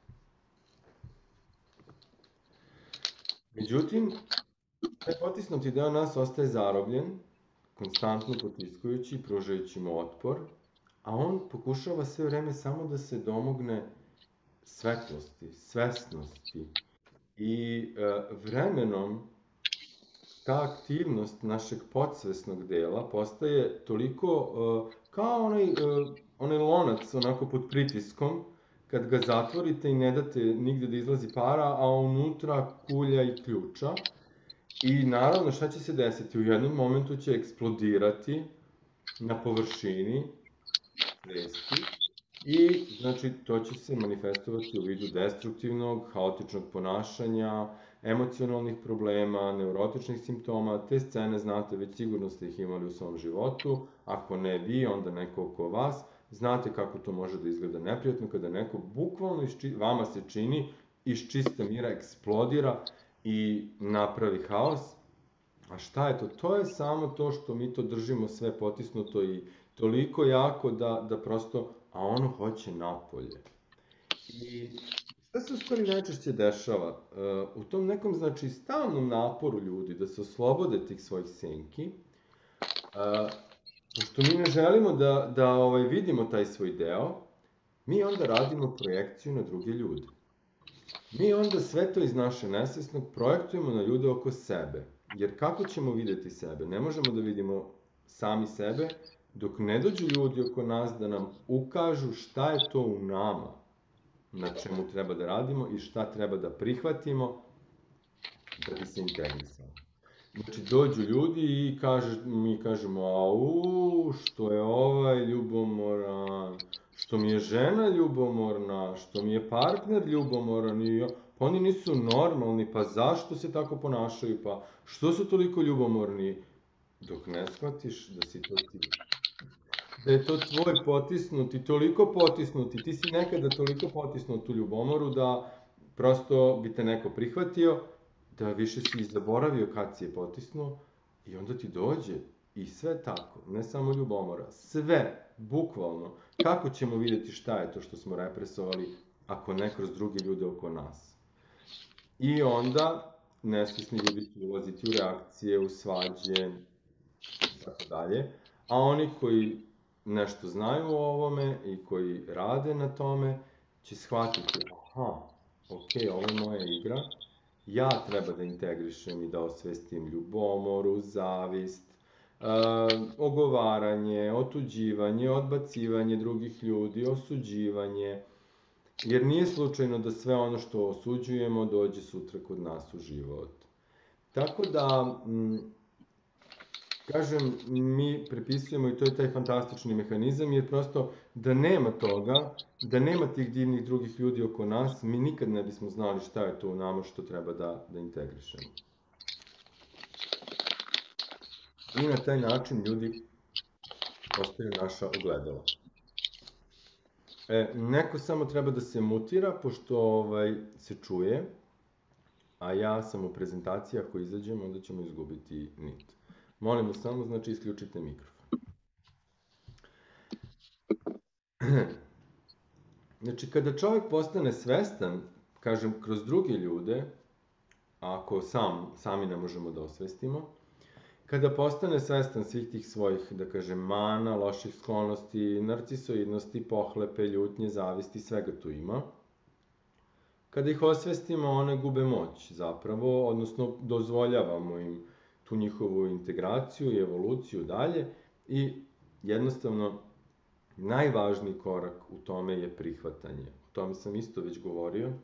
Međutim, taj potisnuti deo nas ostaje zarobljen, konstantno potiskujući i pružajući mu otpor, a on pokušava sve vreme samo da se domogne svetlosti, svesnosti. I vremenom ta aktivnost našeg podsvesnog dela postaje toliko kao onaj, onaj lonac onako pod pritiskom, kad ga zatvorite i ne date nigde da izlazi para, a unutra kulja i ključa. I naravno, šta će se desiti? U jednom momentu će eksplodirati na površini svesti i, znači, to će se manifestovati u vidu destruktivnog, haotičnog ponašanja, emocionalnih problema, neurotičnih simptoma. Te scene znate, već sigurno ste ih imali u svom životu. Ako ne vi, onda neko oko vas. Znate kako to može da izgleda neprijatno kada neko bukvalno vama se čini iz čiste mira eksplodira i napravi haos. A šta je to? To je samo to što mi to držimo sve potisnuto i toliko jako da, da prosto, a ono hoće napolje. I šta se u stvari najčešće dešava? Uh, u tom nekom, znači, stalnom naporu ljudi da se oslobode tih svojih senki, uh, pošto mi ne želimo da, da ovaj, vidimo taj svoj deo, mi onda radimo projekciju na druge ljude. Mi onda sve to iz naše nesvesnog projektujemo na ljude oko sebe. Jer kako ćemo videti sebe? Ne možemo da vidimo sami sebe dok ne dođu ljudi oko nas da nam ukažu šta je to u nama, na čemu treba da radimo i šta treba da prihvatimo da bi se integrisali. Znači, dođu ljudi i kaže, mi kažemo, au, što je ovaj ljubomoran, što mi je žena ljubomorna, što mi je partner ljubomoran, i ja, pa oni nisu normalni, pa zašto se tako ponašaju, pa što su toliko ljubomorni, dok ne shvatiš da si to ti. Da je to tvoj potisnuti, toliko potisnuti, ti si nekada toliko potisnut u ljubomoru da prosto bi te neko prihvatio, da više si i zaboravio kad si je potisnuo i onda ti dođe i sve tako, ne samo ljubomora, sve, bukvalno, kako ćemo vidjeti šta je to što smo represovali ako ne kroz druge ljude oko nas. I onda nesvesni ljudi će ulaziti u reakcije, u svađe i tako dalje, a oni koji nešto znaju o ovome i koji rade na tome će shvatiti, aha, ok, ovo je moja igra, ja treba da integrišem i da osvestim ljubomoru, zavist, uh, ogovaranje, otuđivanje, odbacivanje drugih ljudi, osuđivanje, jer nije slučajno da sve ono što osuđujemo dođe sutra kod nas u život. Tako da, m, kažem, mi prepisujemo i to je taj fantastični mehanizam, jer prosto da nema toga, da nema tih divnih drugih ljudi oko nas, mi nikad ne bismo znali šta je to u nama što treba da, da integrišemo. I na taj način ljudi postaju naša ogledala. E, neko samo treba da se mutira, pošto ovaj, se čuje, a ja sam u prezentaciji, ako izađem, onda ćemo izgubiti nit. Molim vas samo, znači, isključite mikrofon. Znači, kada čovjek postane svestan, kažem, kroz druge ljude, ako sam, sami ne možemo da osvestimo, kada postane svestan svih tih svojih, da kažem, mana, loših sklonosti, narcisoidnosti, pohlepe, ljutnje, zavisti, svega tu ima, kada ih osvestimo, one gube moć zapravo, odnosno dozvoljavamo im tu njihovu integraciju i evoluciju dalje i jednostavno najvažniji korak u tome je prihvatanje. O tome sam isto već govorio.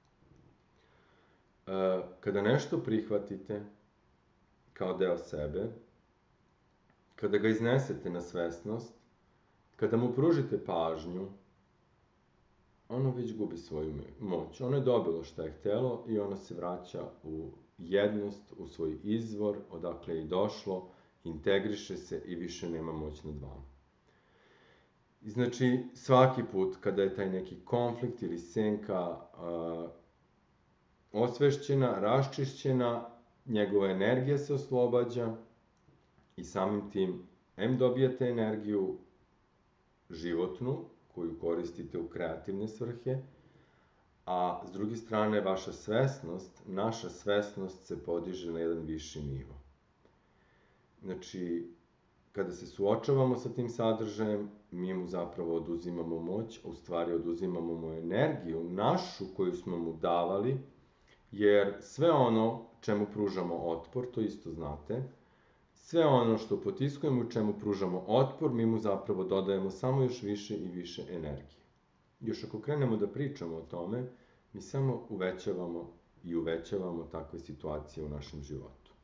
Kada nešto prihvatite kao deo sebe, kada ga iznesete na svesnost, kada mu pružite pažnju, ono već gubi svoju moć. Ono je dobilo šta je htelo i ono se vraća u jednost, u svoj izvor, odakle je i došlo, integriše se i više nema moć nad vama. Znači, svaki put kada je taj neki konflikt ili senka uh, osvešćena, raščišćena, njegova energija se oslobađa i samim tim em dobijate energiju životnu, koju koristite u kreativne svrhe, a s druge strane vaša svesnost, naša svesnost se podiže na jedan viši nivo. Znači, kada se suočavamo sa tim sadržajem, mi mu zapravo oduzimamo moć, a u stvari oduzimamo mu energiju, našu koju smo mu davali, jer sve ono čemu pružamo otpor, to isto znate, sve ono što potiskujemo, čemu pružamo otpor, mi mu zapravo dodajemo samo još više i više energije. Još ako krenemo da pričamo o tome, mi samo uvećavamo i uvećavamo takve situacije u našem životu.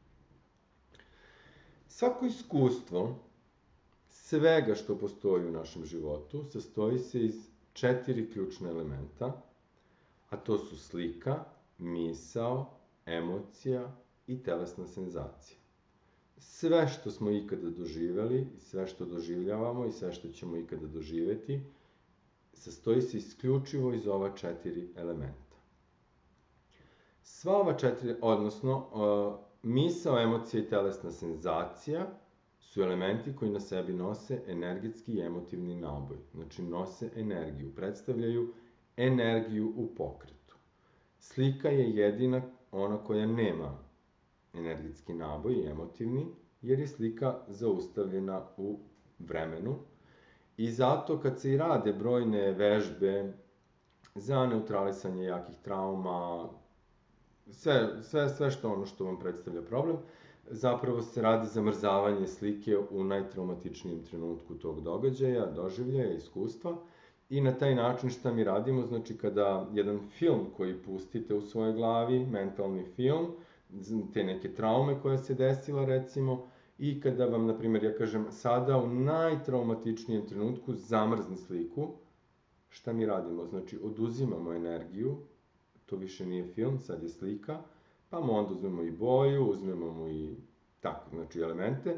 Svako iskustvo svega što postoji u našem životu sastoji se iz četiri ključne elementa, a to su slika, misao, emocija i telesna senzacija. Sve što smo ikada doživeli, sve što doživljavamo i sve što ćemo ikada doživeti, sastoji se isključivo iz ova četiri elementa. Sva ova četiri, odnosno, misao, emocija i telesna senzacija su elementi koji na sebi nose energetski i emotivni naboj. Znači, nose energiju, predstavljaju energiju u pokretu. slika je jedina ona koja nema energetski naboj i emotivni, jer je slika zaustavljena u vremenu. I zato kad se i rade brojne vežbe za neutralisanje jakih trauma, sve, sve, sve što ono što vam predstavlja problem, zapravo se radi zamrzavanje slike u najtraumatičnijem trenutku tog događaja, doživljaja, iskustva. I na taj način šta mi radimo, znači kada jedan film koji pustite u svojoj glavi, mentalni film, te neke traume koja se desila recimo, i kada vam, na primjer, ja kažem, sada u najtraumatičnijem trenutku zamrzni sliku, šta mi radimo? Znači, oduzimamo energiju, to više nije film, sad je slika, pa mu onda uzmemo i boju, uzmemo mu i tako, znači elemente,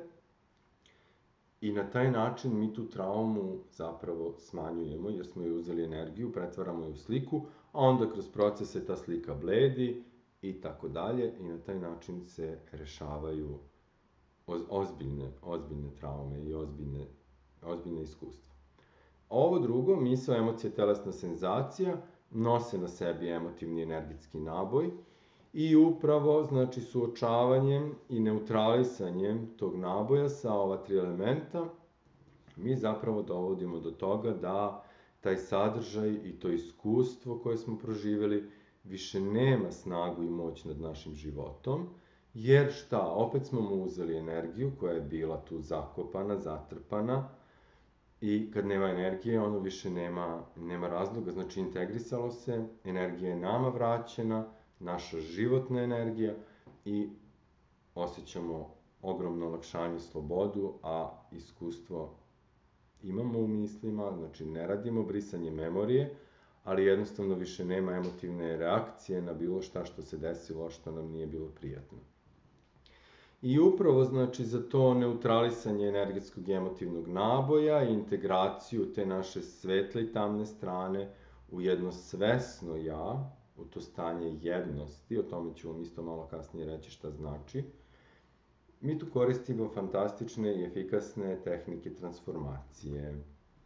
i na taj način mi tu traumu zapravo smanjujemo, jer smo joj uzeli energiju, pretvaramo je u sliku, a onda kroz procese ta slika bledi i tako dalje, i na taj način se rešavaju ozbiljne, ozbiljne traume i ozbiljne, ozbiljne iskustva. Ovo drugo, misao, emocija, telesna senzacija, nose na sebi emotivni energetski naboj i upravo, znači, suočavanjem i neutralisanjem tog naboja sa ova tri elementa, mi zapravo dovodimo do toga da taj sadržaj i to iskustvo koje smo proživjeli više nema snagu i moć nad našim životom, jer šta, opet smo mu uzeli energiju koja je bila tu zakopana, zatrpana, i kad nema energije, ono više nema, nema razloga, znači integrisalo se, energija je nama vraćena, naša životna energija, i osjećamo ogromno olakšanje, slobodu, a iskustvo imamo u mislima, znači ne radimo brisanje memorije, ali jednostavno više nema emotivne reakcije na bilo šta što se desilo, što nam nije bilo prijatno. I upravo, znači, za to neutralisanje energetskog i emotivnog naboja i integraciju te naše svetle i tamne strane u jedno svesno ja, u to stanje jednosti, o tome ću vam isto malo kasnije reći šta znači, mi tu koristimo fantastične i efikasne tehnike transformacije.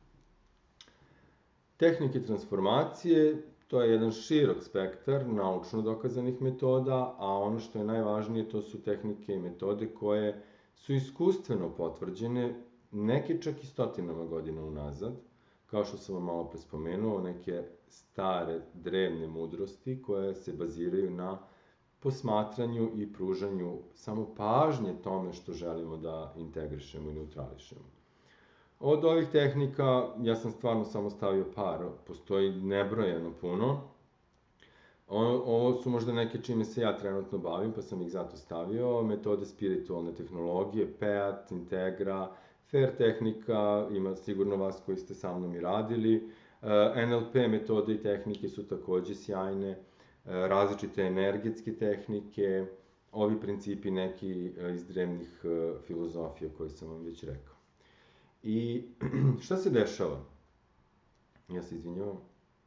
Tehnike transformacije, to je jedan širok spektar naučno dokazanih metoda, a ono što je najvažnije, to su tehnike i metode koje su iskustveno potvrđene, neke čak i stotinama godina unazad, kao što sam vam malo pre spomenuo, neke stare, drevne mudrosti koje se baziraju na posmatranju i pružanju samo pažnje tome što želimo da integrišemo i neutrališemo. Od ovih tehnika, ja sam stvarno samo stavio par, postoji nebrojeno puno. Ovo su možda neke čime se ja trenutno bavim, pa sam ih zato stavio. Metode spiritualne tehnologije, P E A T, Integra, Fair tehnika, ima sigurno vas koji ste sa mnom i radili. N L P metode i tehnike su takođe sjajne, različite energetske tehnike, ovi principi neki iz drevnih filozofija koje sam vam već rekao. I šta se dešava? Ja se izvinjavam.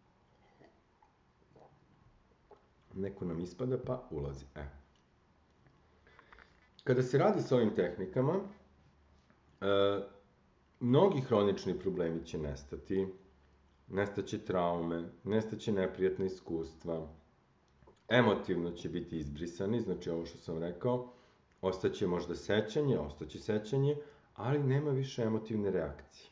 Neko nam ispada pa ulazi. E. Kada se radi sa ovim tehnikama, e, mnogi hronični problemi će nestati, nestaće traume, nestaće neprijatne iskustva, emotivno će biti izbrisani, znači ovo što sam rekao, ostaće možda sećanje, ostaće sećanje, ali nema više emotivne reakcije.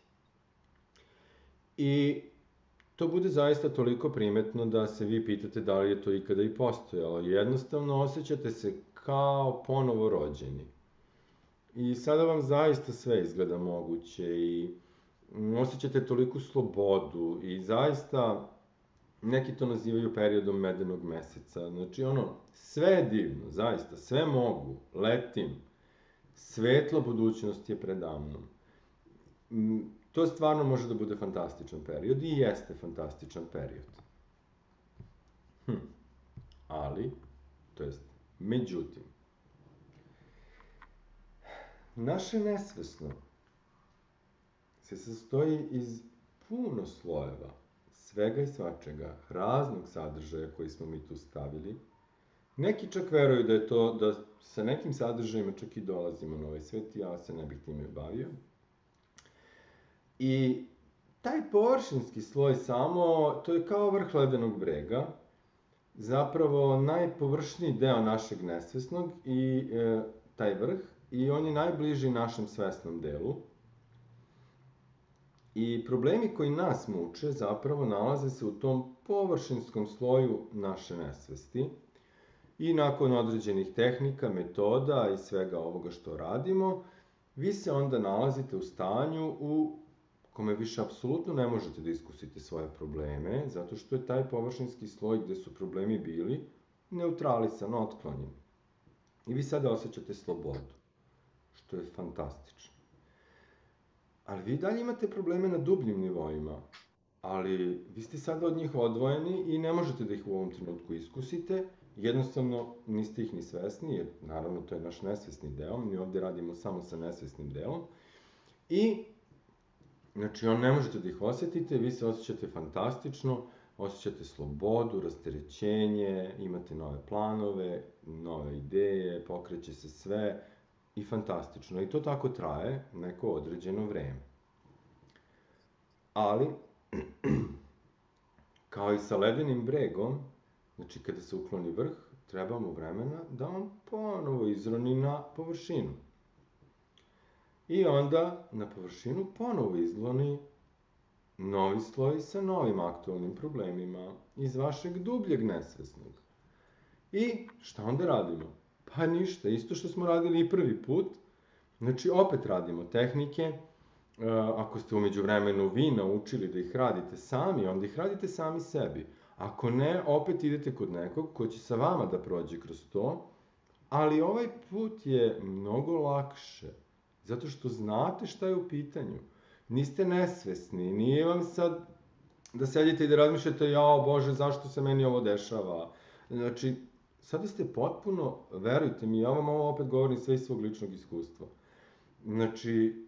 I to bude zaista toliko primetno da se vi pitate da li je to ikada i postojalo. Jednostavno osjećate se kao ponovo rođeni. I sada vam zaista sve izgleda moguće i osjećate toliku slobodu i zaista neki to nazivaju periodom medenog meseca. Znači ono, sve je divno, zaista, sve mogu, letim. Svetla budućnost je predamnom. To stvarno može da bude fantastičan period i jeste fantastičan period. Hm. Ali, to jest, međutim, naše nesvesno se sastoji iz puno slojeva, svega i svačega, raznog sadržaja koji smo mi tu stavili. Neki čak veruju da je to, da sa nekim sadržajima čak i dolazimo na ovaj svet, ja se ne bih time bavio. I taj površinski sloj samo, to je kao vrh ledenog brega, zapravo najpovršniji deo našeg nesvesnog i e, taj vrh, i on je najbliži našem svesnom delu. I problemi koji nas muče zapravo nalaze se u tom površinskom sloju naše nesvesti. I nakon određenih tehnika, metoda i svega ovoga što radimo, vi se onda nalazite u stanju u kome više apsolutno ne možete da iskusite svoje probleme, zato što je taj površinski sloj gde su problemi bili neutralisan, otklonjen. I vi sada osjećate slobodu, što je fantastično. Ali vi dalje imate probleme na dubljim nivoima, ali vi ste sada od njih odvojeni i ne možete da ih u ovom trenutku iskusite, jednostavno niste ih ni svesni, jer naravno to je naš nesvesni deo, mi ovde radimo samo sa nesvesnim delom, i znači on ne možete da ih osetite, vi se osjećate fantastično, osjećate slobodu, rasterećenje, imate nove planove, nove ideje, pokreće se sve i fantastično. I to tako traje neko određeno vreme. Ali, kao i sa ledenim bregom, znači kada se ukloni vrh, treba mu vremena da on ponovo izroni na površinu. I onda na površinu ponovo izgloni novi sloj sa novim aktualnim problemima iz vašeg dubljeg nesvesnog. I šta onda radimo? Pa ništa, isto što smo radili i prvi put. Znači opet radimo tehnike. Ako ste umeđu vremenu vi naučili da ih radite sami, onda ih radite sami sebi. Ako ne, opet idete kod nekog ko će sa vama da prođe kroz to, ali ovaj put je mnogo lakše, zato što znate šta je u pitanju. Niste nesvesni, nije vam sad da sedite i da razmišljate, jao Bože, zašto se meni ovo dešava. Znači, sada ste potpuno, verujte mi, ja vam ovo opet govorim sve iz svog ličnog iskustva. Znači,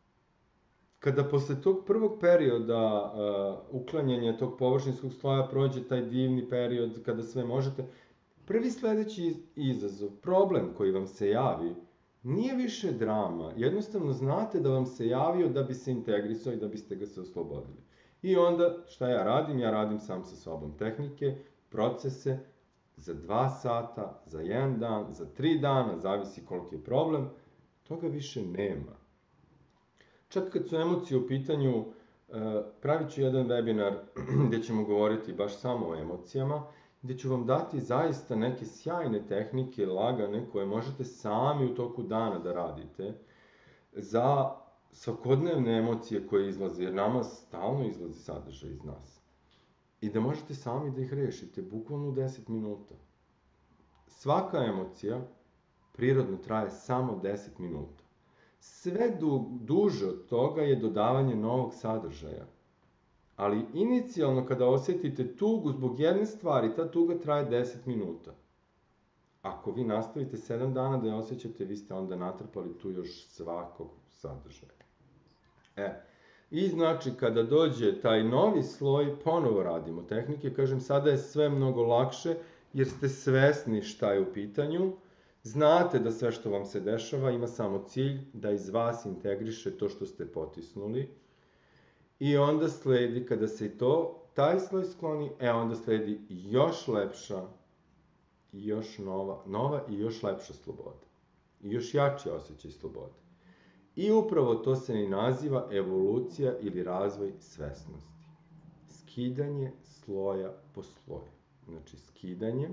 kada posle tog prvog perioda uh, uklanjanja tog površinskog sloja prođe taj divni period kada sve možete, prvi sledeći izazov, problem koji vam se javi, nije više drama, jednostavno znate da vam se javio da bi se integrisao i da biste ga se oslobodili. I onda šta ja radim? Ja radim sam sa sobom tehnike, procese, za dva sata, za jedan dan, za tri dana, zavisi koliki je problem, toga više nema. Čak kad su emocije u pitanju, pravit ću jedan webinar gde ćemo govoriti baš samo o emocijama, gde ću vam dati zaista neke sjajne tehnike, lagane, koje možete sami u toku dana da radite za svakodnevne emocije koje izlaze, jer nama stalno izlazi sadržaj iz nas. I da možete sami da ih rešite, bukvalno u deset minuta. Svaka emocija prirodno traje samo deset minuta. Sve du, duže od toga je dodavanje novog sadržaja. Ali inicijalno kada osetite tugu zbog jedne stvari, ta tuga traje deset minuta. Ako vi nastavite sedam dana da je osjećate, vi ste onda natrpali tu još svakog sadržaja. E, i znači kada dođe taj novi sloj, ponovo radimo tehnike, kažem sada je sve mnogo lakše jer ste svesni šta je u pitanju, znate da sve što vam se dešava ima samo cilj da iz vas integriše to što ste potisnuli. I onda sledi, kada se to, taj sloj skloni, e onda sledi još lepša, i još nova, nova i još lepša sloboda. I još jači osjećaj slobode. I upravo to se i naziva evolucija ili razvoj svesnosti. Skidanje sloja po sloju. Znači, skidanje.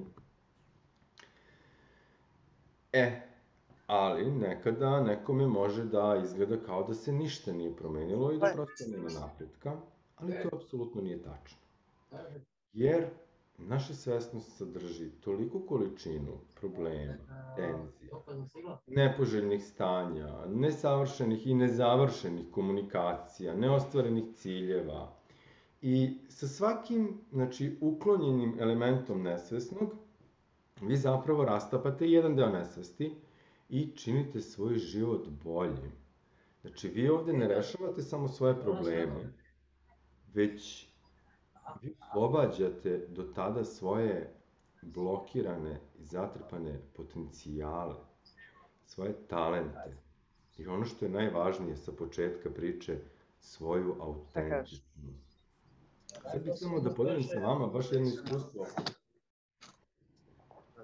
E, ali nekada nekome može da izgleda kao da se ništa nije promenilo i da prosto nema napretka, ali to apsolutno nije tačno. Jer naša svesnost sadrži toliku količinu problema, tenzija, nepoželjnih stanja, nesavršenih i nezavršenih komunikacija, neostvarenih ciljeva. I sa svakim, znači, uklonjenim elementom nesvesnog, vi zapravo rastapate jedan deo nesvesti i činite svoj život boljim. Znači, vi ovde ne rešavate samo svoje probleme, već vi oslobađate do tada svoje blokirane i zatrpane potencijale, svoje talente. I ono što je najvažnije sa početka priče, svoju autentičnost. Sad bih samo da podelim sa vama baš jedno iskustvo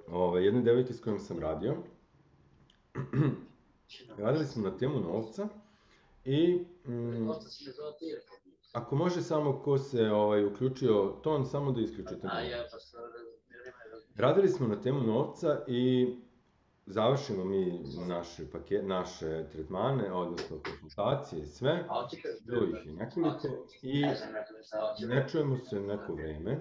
ove, jedne devojke s kojom sam radio. Radili smo na temu novca i mm, ako može samo ko se ovaj, uključio ton, samo da isključite. Radili smo na temu novca i završimo mi naše, paket, naše tretmane, odnosno konsultacije i sve, bilo ih je nekoliko i ne čujemo se neko vreme.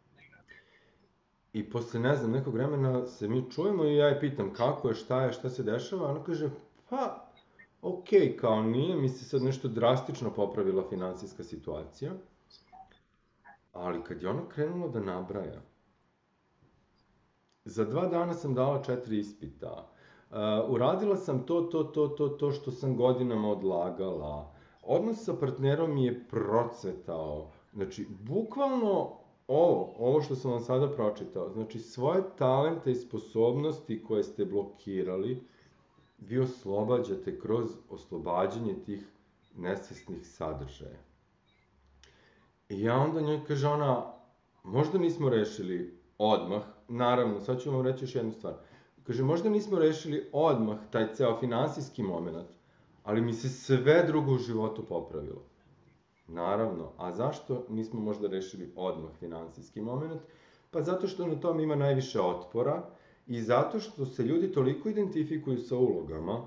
I posle, ne znam, nekog vremena se mi čujemo i ja je pitam kako je, šta je, šta se dešava, ona kaže, pa, okej, okay, kao nije mi se sad nešto drastično popravila finansijska situacija, ali kad je ona krenula da nabraja, za dva dana sam dala četiri ispita, uh, uradila sam to, to, to, to, to što sam godinama odlagala, odnos sa partnerom mi je procvetao, znači, bukvalno ovo, ovo što sam vam sada pročitao, znači, svoje talente i sposobnosti koje ste blokirali, vi oslobađate kroz oslobađanje tih nesvesnih sadržaja. I ja onda njoj kaže ona, možda nismo rešili odmah, naravno, sad ću vam reći još jednu stvar, kaže, možda nismo rešili odmah taj ceo finansijski moment, ali mi se sve drugo u životu popravilo. Naravno, a zašto nismo možda rešili odmah finansijski moment? Pa zato što na tom ima najviše otpora, i zato što se ljudi toliko identifikuju sa ulogama,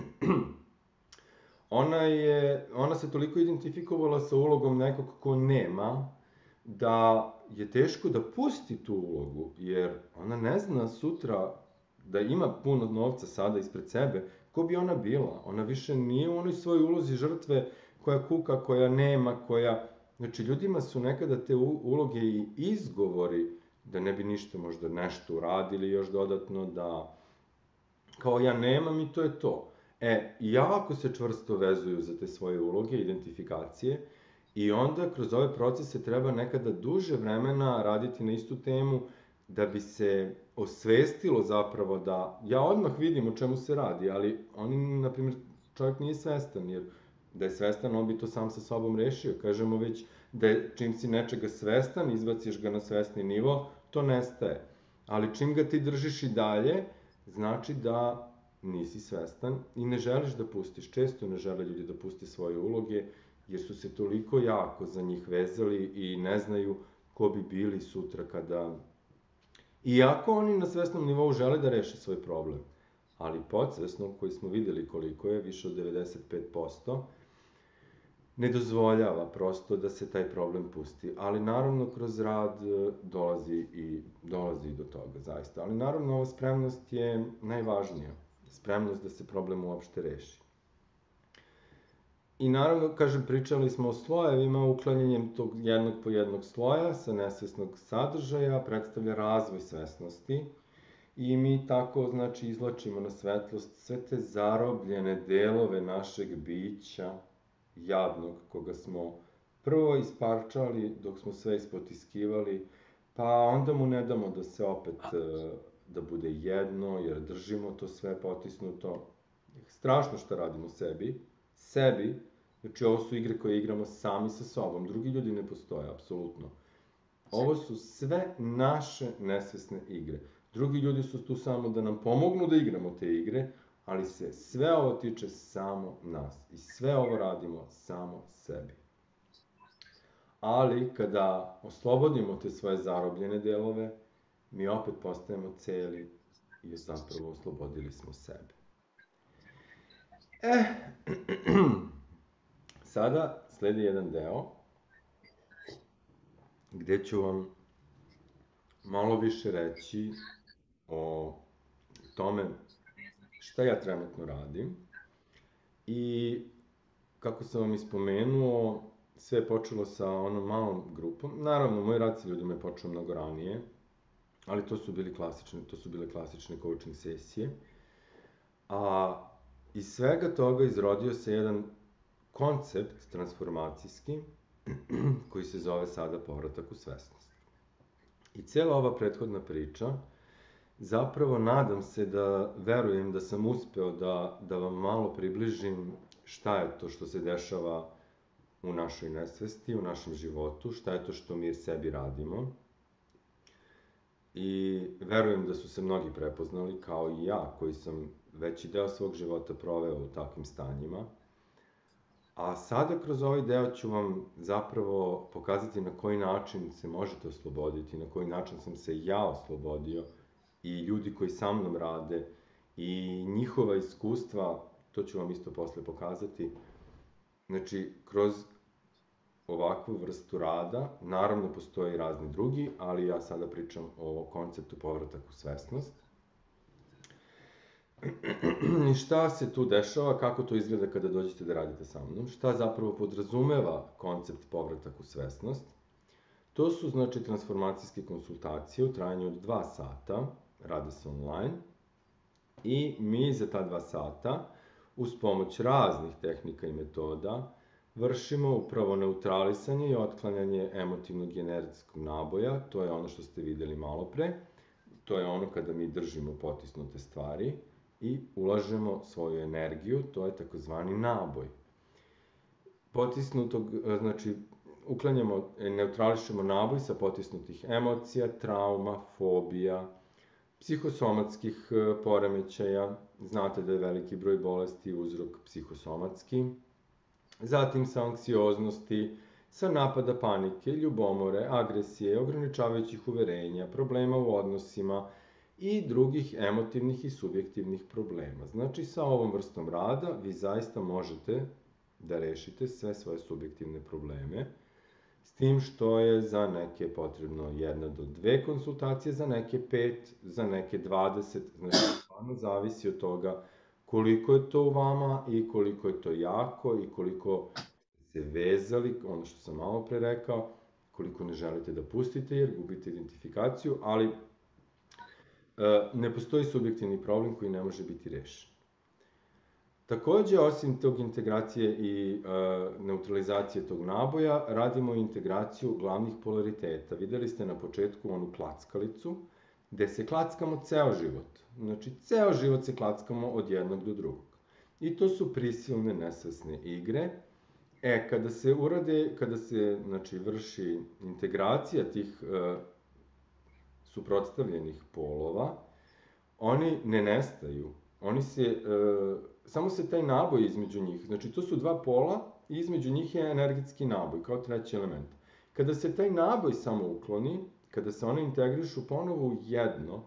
ona, je, ona se toliko identifikovala sa ulogom nekog ko nema, da je teško da pusti tu ulogu, jer ona ne zna sutra da ima puno novca sada ispred sebe, ko bi ona bila? Ona više nije u onoj svojoj ulozi žrtve koja kuka, koja nema, koja... Znači, ljudima su nekada te uloge i izgovori da ne bi ništa možda nešto uradili još dodatno, da kao ja nemam i to je to. E, jako se čvrsto vezuju za te svoje uloge, identifikacije, i onda kroz ove procese treba nekada duže vremena raditi na istu temu da bi se osvestilo zapravo da ja odmah vidim o čemu se radi, ali oni, na primjer, čovjek nije svestan, jer da je svestan, on bi to sam sa sobom rešio. Kažemo već da je, čim si nečega svestan, izbaciš ga na svesni nivo, to nestaje. Ali čim ga ti držiš i dalje, znači da nisi svestan i ne želiš da pustiš. Često ne žele ljudi da puste svoje uloge, jer su se toliko jako za njih vezali i ne znaju ko bi bili sutra kada... Iako oni na svesnom nivou žele da reše svoj problem, ali podsvesno, koji smo videli koliko je, više od devedeset pet posto, ne dozvoljava prosto da se taj problem pusti. Ali naravno kroz rad dolazi i, dolazi do toga, zaista. Ali naravno ova spremnost je najvažnija. Spremnost da se problem uopšte reši. I naravno, kažem, pričali smo o slojevima, uklanjanjem tog jednog po jednog sloja sa nesvesnog sadržaja predstavlja razvoj svesnosti i mi tako, znači, izlačimo na svetlost sve te zarobljene delove našeg bića, jadnog, koga smo prvo isparčali dok smo sve ispotiskivali, pa onda mu ne damo da se opet, da bude jedno, jer držimo to sve potisnuto. Strašno što radimo sebi, sebi, znači ovo su igre koje igramo sami sa sobom, drugi ljudi ne postoje, apsolutno. Ovo su sve naše nesvesne igre. Drugi ljudi su tu samo da nam pomognu da igramo te igre, ali se sve ovo tiče samo nas i sve ovo radimo samo sebi. Ali kada oslobodimo te svoje zarobljene delove, mi opet postajemo celi i zapravo oslobodili smo sebe. E, sada sledi jedan deo gde ću vam malo više reći o tome šta ja trenutno radim i kako sam vam ispomenuo, sve je počelo sa onom malom grupom. Naravno, moj rad sa ljudima je počeo mnogo ranije, ali to su bili klasične, to su bile klasične coaching sesije. A iz svega toga izrodio se jedan koncept transformacijski koji se zove sada povratak u svesnost. I cela ova prethodna priča, zapravo nadam se da, verujem da sam uspeo da, da vam malo približim šta je to što se dešava u našoj nesvesti, u našem životu, šta je to što mi sebi radimo. i verujem da su se mnogi prepoznali, kao i ja, koji sam veći deo svog života proveo u takvim stanjima. A sada kroz ovaj deo ću vam zapravo pokazati na koji način se možete osloboditi, na koji način sam se ja oslobodio i ljudi koji sa mnom rade i njihova iskustva, to ću vam isto posle pokazati. Znači, kroz ovakvu vrstu rada, naravno postoje i razni drugi, ali ja sada pričam o konceptu povratak u svesnost. I šta se tu dešava, kako to izgleda kada dođete da radite sa mnom, šta zapravo podrazumeva koncept povratak u svesnost. To su, znači, transformacijske konsultacije u trajanju od dva sata, rade se online, i mi za ta dva sata, uz pomoć raznih tehnika i metoda, vršimo upravo neutralisanje i otklanjanje emotivnog i energetskog naboja, to je ono što ste videli malo pre, to je ono kada mi držimo potisnute stvari i ulažemo svoju energiju, to je takozvani naboj. Potisnutog, znači, uklanjamo, neutrališemo naboj sa potisnutih emocija, trauma, fobija, psihosomatskih poremećaja, znate da je veliki broj bolesti uzrok psihosomatski, zatim sa anksioznosti, sa napada panike, ljubomore, agresije, ograničavajućih uverenja, problema u odnosima i drugih emotivnih i subjektivnih problema. Znači, sa ovom vrstom rada vi zaista možete da rešite sve svoje subjektivne probleme, s tim što je za neke potrebno jedna do dve konsultacije, za neke pet, za neke dvadeset, znači, stvarno zavisi od toga koliko je to u vama i koliko je to jako i koliko ste vezali, ono što sam malo pre rekao, koliko ne želite da pustite jer gubite identifikaciju, ali e, ne postoji subjektivni problem koji ne može biti rešen. Takođe, osim tog integracije i e, neutralizacije tog naboja, radimo integraciju glavnih polariteta. Videli ste na početku onu klackalicu, gde se klackamo ceo život. Znači, ceo život se klackamo od jednog do drugog. I to su prisilne nesvesne igre. E, kada se urade, kada se, znači, vrši integracija tih e, suprotstavljenih polova, oni ne nestaju. Oni se, e, samo se taj naboj između njih, znači to su dva pola i između njih je energetski naboj, kao treći element. Kada se taj naboj samo ukloni, kada se one integrišu ponovo u jedno,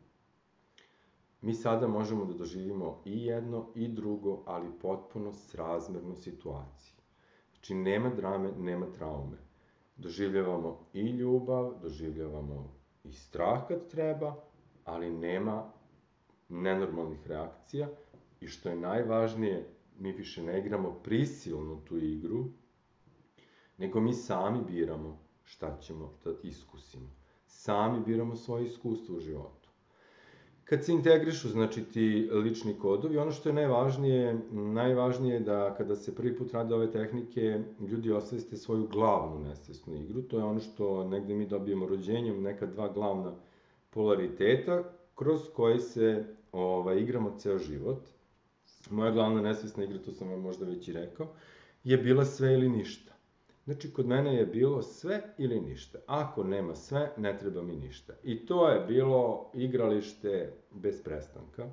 mi sada možemo da doživimo i jedno i drugo, ali potpuno srazmernu situaciju. Znači, nema drame, nema traume. Doživljavamo i ljubav, doživljavamo i strah kad treba, ali nema nenormalnih reakcija i što je najvažnije, mi više ne igramo prisilnu tu igru, nego mi sami biramo šta ćemo da iskusimo. Sami biramo svoje iskustvo u životu. Kad se integrišu, znači, ti lični kodovi, ono što je najvažnije, najvažnije je da kada se prvi put rade ove tehnike, ljudi osveste svoju glavnu nesvesnu igru. To je ono što negde mi dobijemo rođenjem, neka dva glavna polariteta, kroz koje se ovaj, igramo ceo život. Moja glavna nesvesna igra, to sam vam možda već i rekao, je bila sve ili ništa. Znači, kod mene je bilo sve ili ništa. Ako nema sve, ne treba mi ništa. I to je bilo igralište bez prestanka.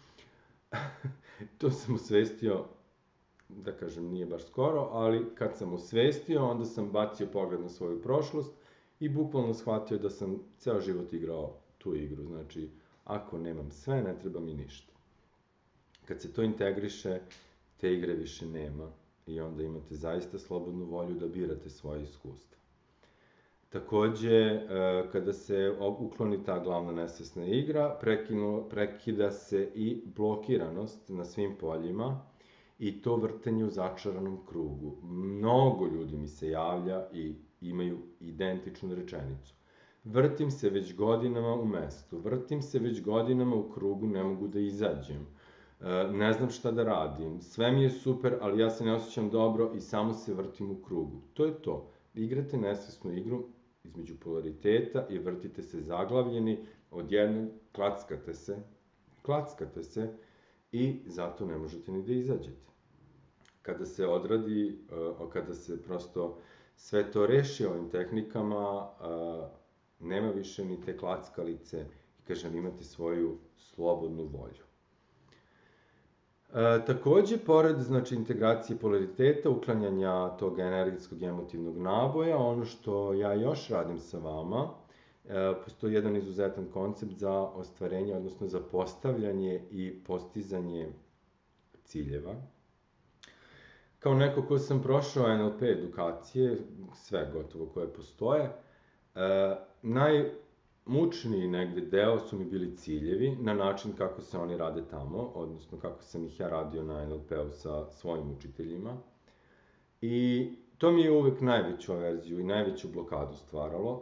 To sam osvestio, da kažem, nije baš skoro, ali kad sam osvestio, onda sam bacio pogled na svoju prošlost i bukvalno shvatio da sam ceo život igrao tu igru. Znači, ako nemam sve, ne treba mi ništa. Kad se to integriše, te igre više nema i onda imate zaista slobodnu volju da birate svoje iskustva. Takođe, kada se ukloni ta glavna nesvesna igra, prekida se i blokiranost na svim poljima i to vrtenje u začaranom krugu. Mnogo ljudi mi se javlja i imaju identičnu rečenicu. Vrtim se već godinama u mestu, vrtim se već godinama u krugu, ne mogu da izađem. Ne znam šta da radim, sve mi je super, ali ja se ne osjećam dobro i samo se vrtim u krugu. To je to. Igrate nesvesnu igru između polariteta i vrtite se zaglavljeni, odjednom klackate se, klackate se i zato ne možete ni da izađete. Kada se odradi, kada se prosto sve to reši ovim tehnikama, Nema više ni te klackalice i kažem, imate svoju slobodnu volju. E, takođe, pored znači, integracije polariteta, uklanjanja tog energetskog i emotivnog naboja, ono što ja još radim sa vama, e, postoji jedan izuzetan koncept za ostvarenje, odnosno za postavljanje i postizanje ciljeva. Kao neko ko sam prošao en el pe edukacije, sve gotovo koje postoje, e, najmučniji negde deo su mi bili ciljevi na način kako se oni rade tamo, odnosno kako sam ih ja radio na en el pe-u sa svojim učiteljima. I to mi je uvek najveću averziju i najveću blokadu stvaralo,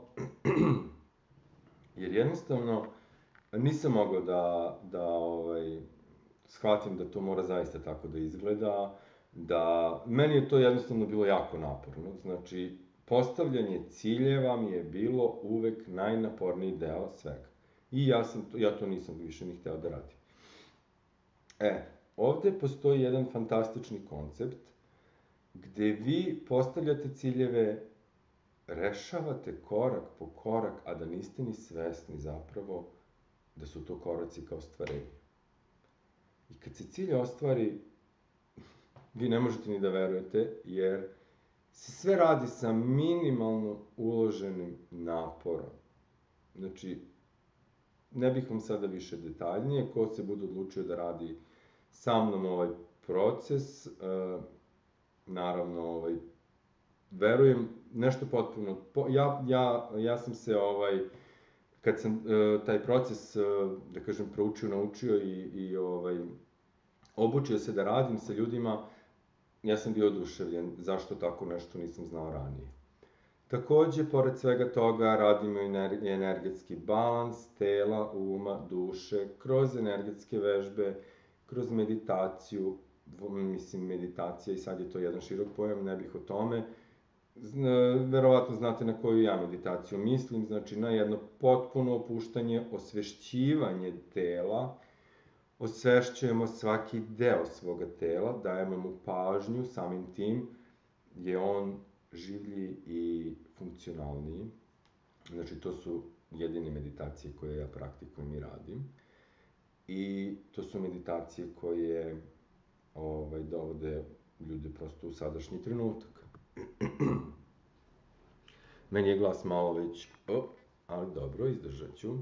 jer jednostavno nisam mogao da, da ovaj, shvatim da to mora zaista tako da izgleda, da meni je to jednostavno bilo jako naporno, znači postavljanje ciljeva mi je bilo uvek najnaporniji deo svega. I ja, sam to, ja to nisam više ni hteo da radim. E, ovde postoji jedan fantastični koncept gde vi postavljate ciljeve, rešavate korak po korak, a da niste ni svesni zapravo da su to koraci ka ostvarenju. I kad se cilj ostvari, vi ne možete ni da verujete, jer se sve radi sa minimalno uloženim naporom. Znači, ne bih vam sada više detaljnije, ko se bude odlučio da radi sa mnom ovaj proces, naravno, ovaj, verujem, nešto potpuno, ja, ja, ja sam se, ovaj, kad sam taj proces, da kažem, proučio, naučio i, i ovaj, obučio se da radim sa ljudima, ja sam bio oduševljen zašto tako nešto nisam znao ranije. Takođe, pored svega toga, radimo i energetski balans tela, uma, duše, kroz energetske vežbe, kroz meditaciju, mislim meditacija i sad je to jedan širok pojam, ne bih o tome. Verovatno znate na koju ja meditaciju mislim, znači na jedno potpuno opuštanje, osvešćivanje tela, osvešćujemo svaki deo svoga tela, dajemo mu pažnju, samim tim je on življi i funkcionalniji. Znači, to su jedine meditacije koje ja praktikujem i radim. I to su meditacije koje ovaj, dovode ljude prosto u sadašnji trenutak. Meni je glas malo već, oh, ali dobro, izdržat ću.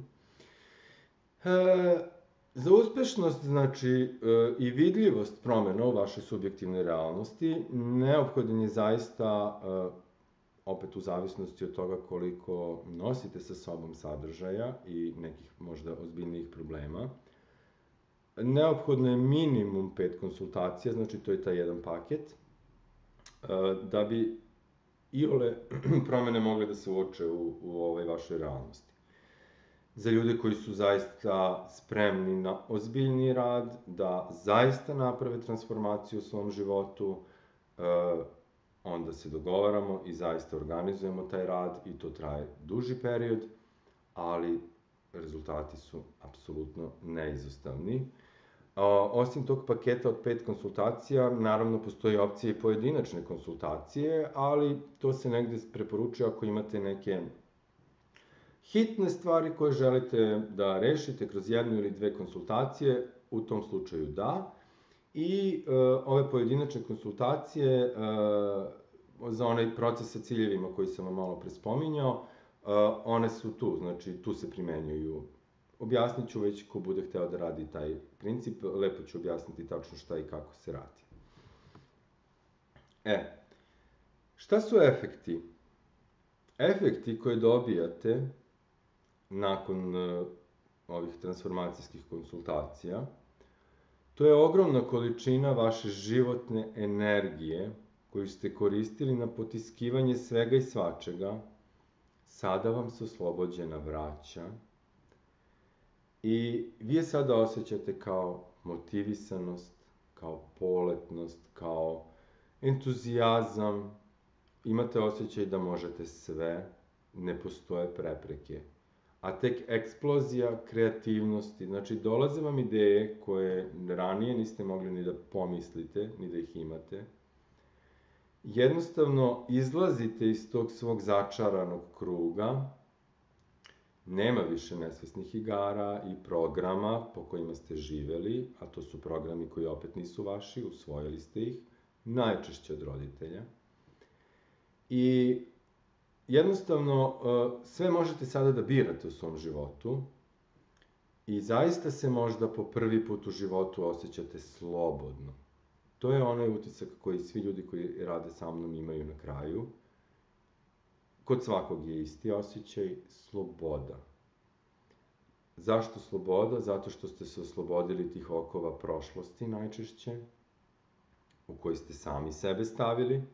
E, Za uspešnost, znači, i vidljivost promena u vašoj subjektivnoj realnosti, neophodan je zaista, opet u zavisnosti od toga koliko nosite sa sobom sadržaja i nekih možda ozbiljnijih problema, neophodno je minimum pet konsultacija, znači to je taj jedan paket, da bi iole promene mogle da se uoče u, u ovoj vašoj realnosti. Za ljude koji su zaista spremni na ozbiljni rad, da zaista naprave transformaciju u svom životu, onda se dogovaramo i zaista organizujemo taj rad i to traje duži period, ali rezultati su apsolutno neizostavni. Osim tog paketa od pet konsultacija, naravno postoji opcija i pojedinačne konsultacije, ali to se negde preporučuje ako imate neke hitne stvari koje želite da rešite kroz jednu ili dve konsultacije, u tom slučaju da. I e, ove pojedinačne konsultacije e, za onaj proces sa ciljevima koji sam vam malo pre spominjao, e, one su tu, znači tu se primenjuju. Objasnit ću već ko bude hteo da radi taj princip, lepo ću objasniti tačno šta i kako se radi. E, šta su efekti? Efekti koje dobijate nakon uh, ovih transformacijskih konsultacija, to je ogromna količina vaše životne energije koju ste koristili na potiskivanje svega i svačega, sada vam se oslobođena vraća i vi je sada osjećate kao motivisanost, kao poletnost, kao entuzijazam, imate osjećaj da možete sve, ne postoje prepreke. A tek eksplozija kreativnosti, znači dolaze vam ideje koje ranije niste mogli ni da pomislite, ni da ih imate. Jednostavno izlazite iz tog svog začaranog kruga Nema više nesvesnih igara i programa po kojima ste živeli, a to su programi koji opet nisu vaši, usvojili ste ih, najčešće od roditelja. I jednostavno, sve možete sada da birate u svom životu i zaista se možda po prvi put u životu osjećate slobodno. To je onaj utisak koji svi ljudi koji rade sa mnom imaju na kraju. Kod svakog je isti osjećaj, sloboda. Zašto sloboda? Zato što ste se oslobodili tih okova prošlosti najčešće, u koji ste sami sebe stavili.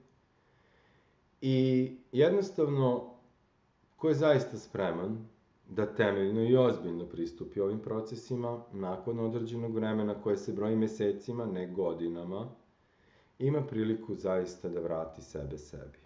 I jednostavno, ko je zaista spreman da temeljno i ozbiljno pristupi ovim procesima, nakon određenog vremena koje se broji mesecima, ne godinama, ima priliku zaista da vrati sebe sebi.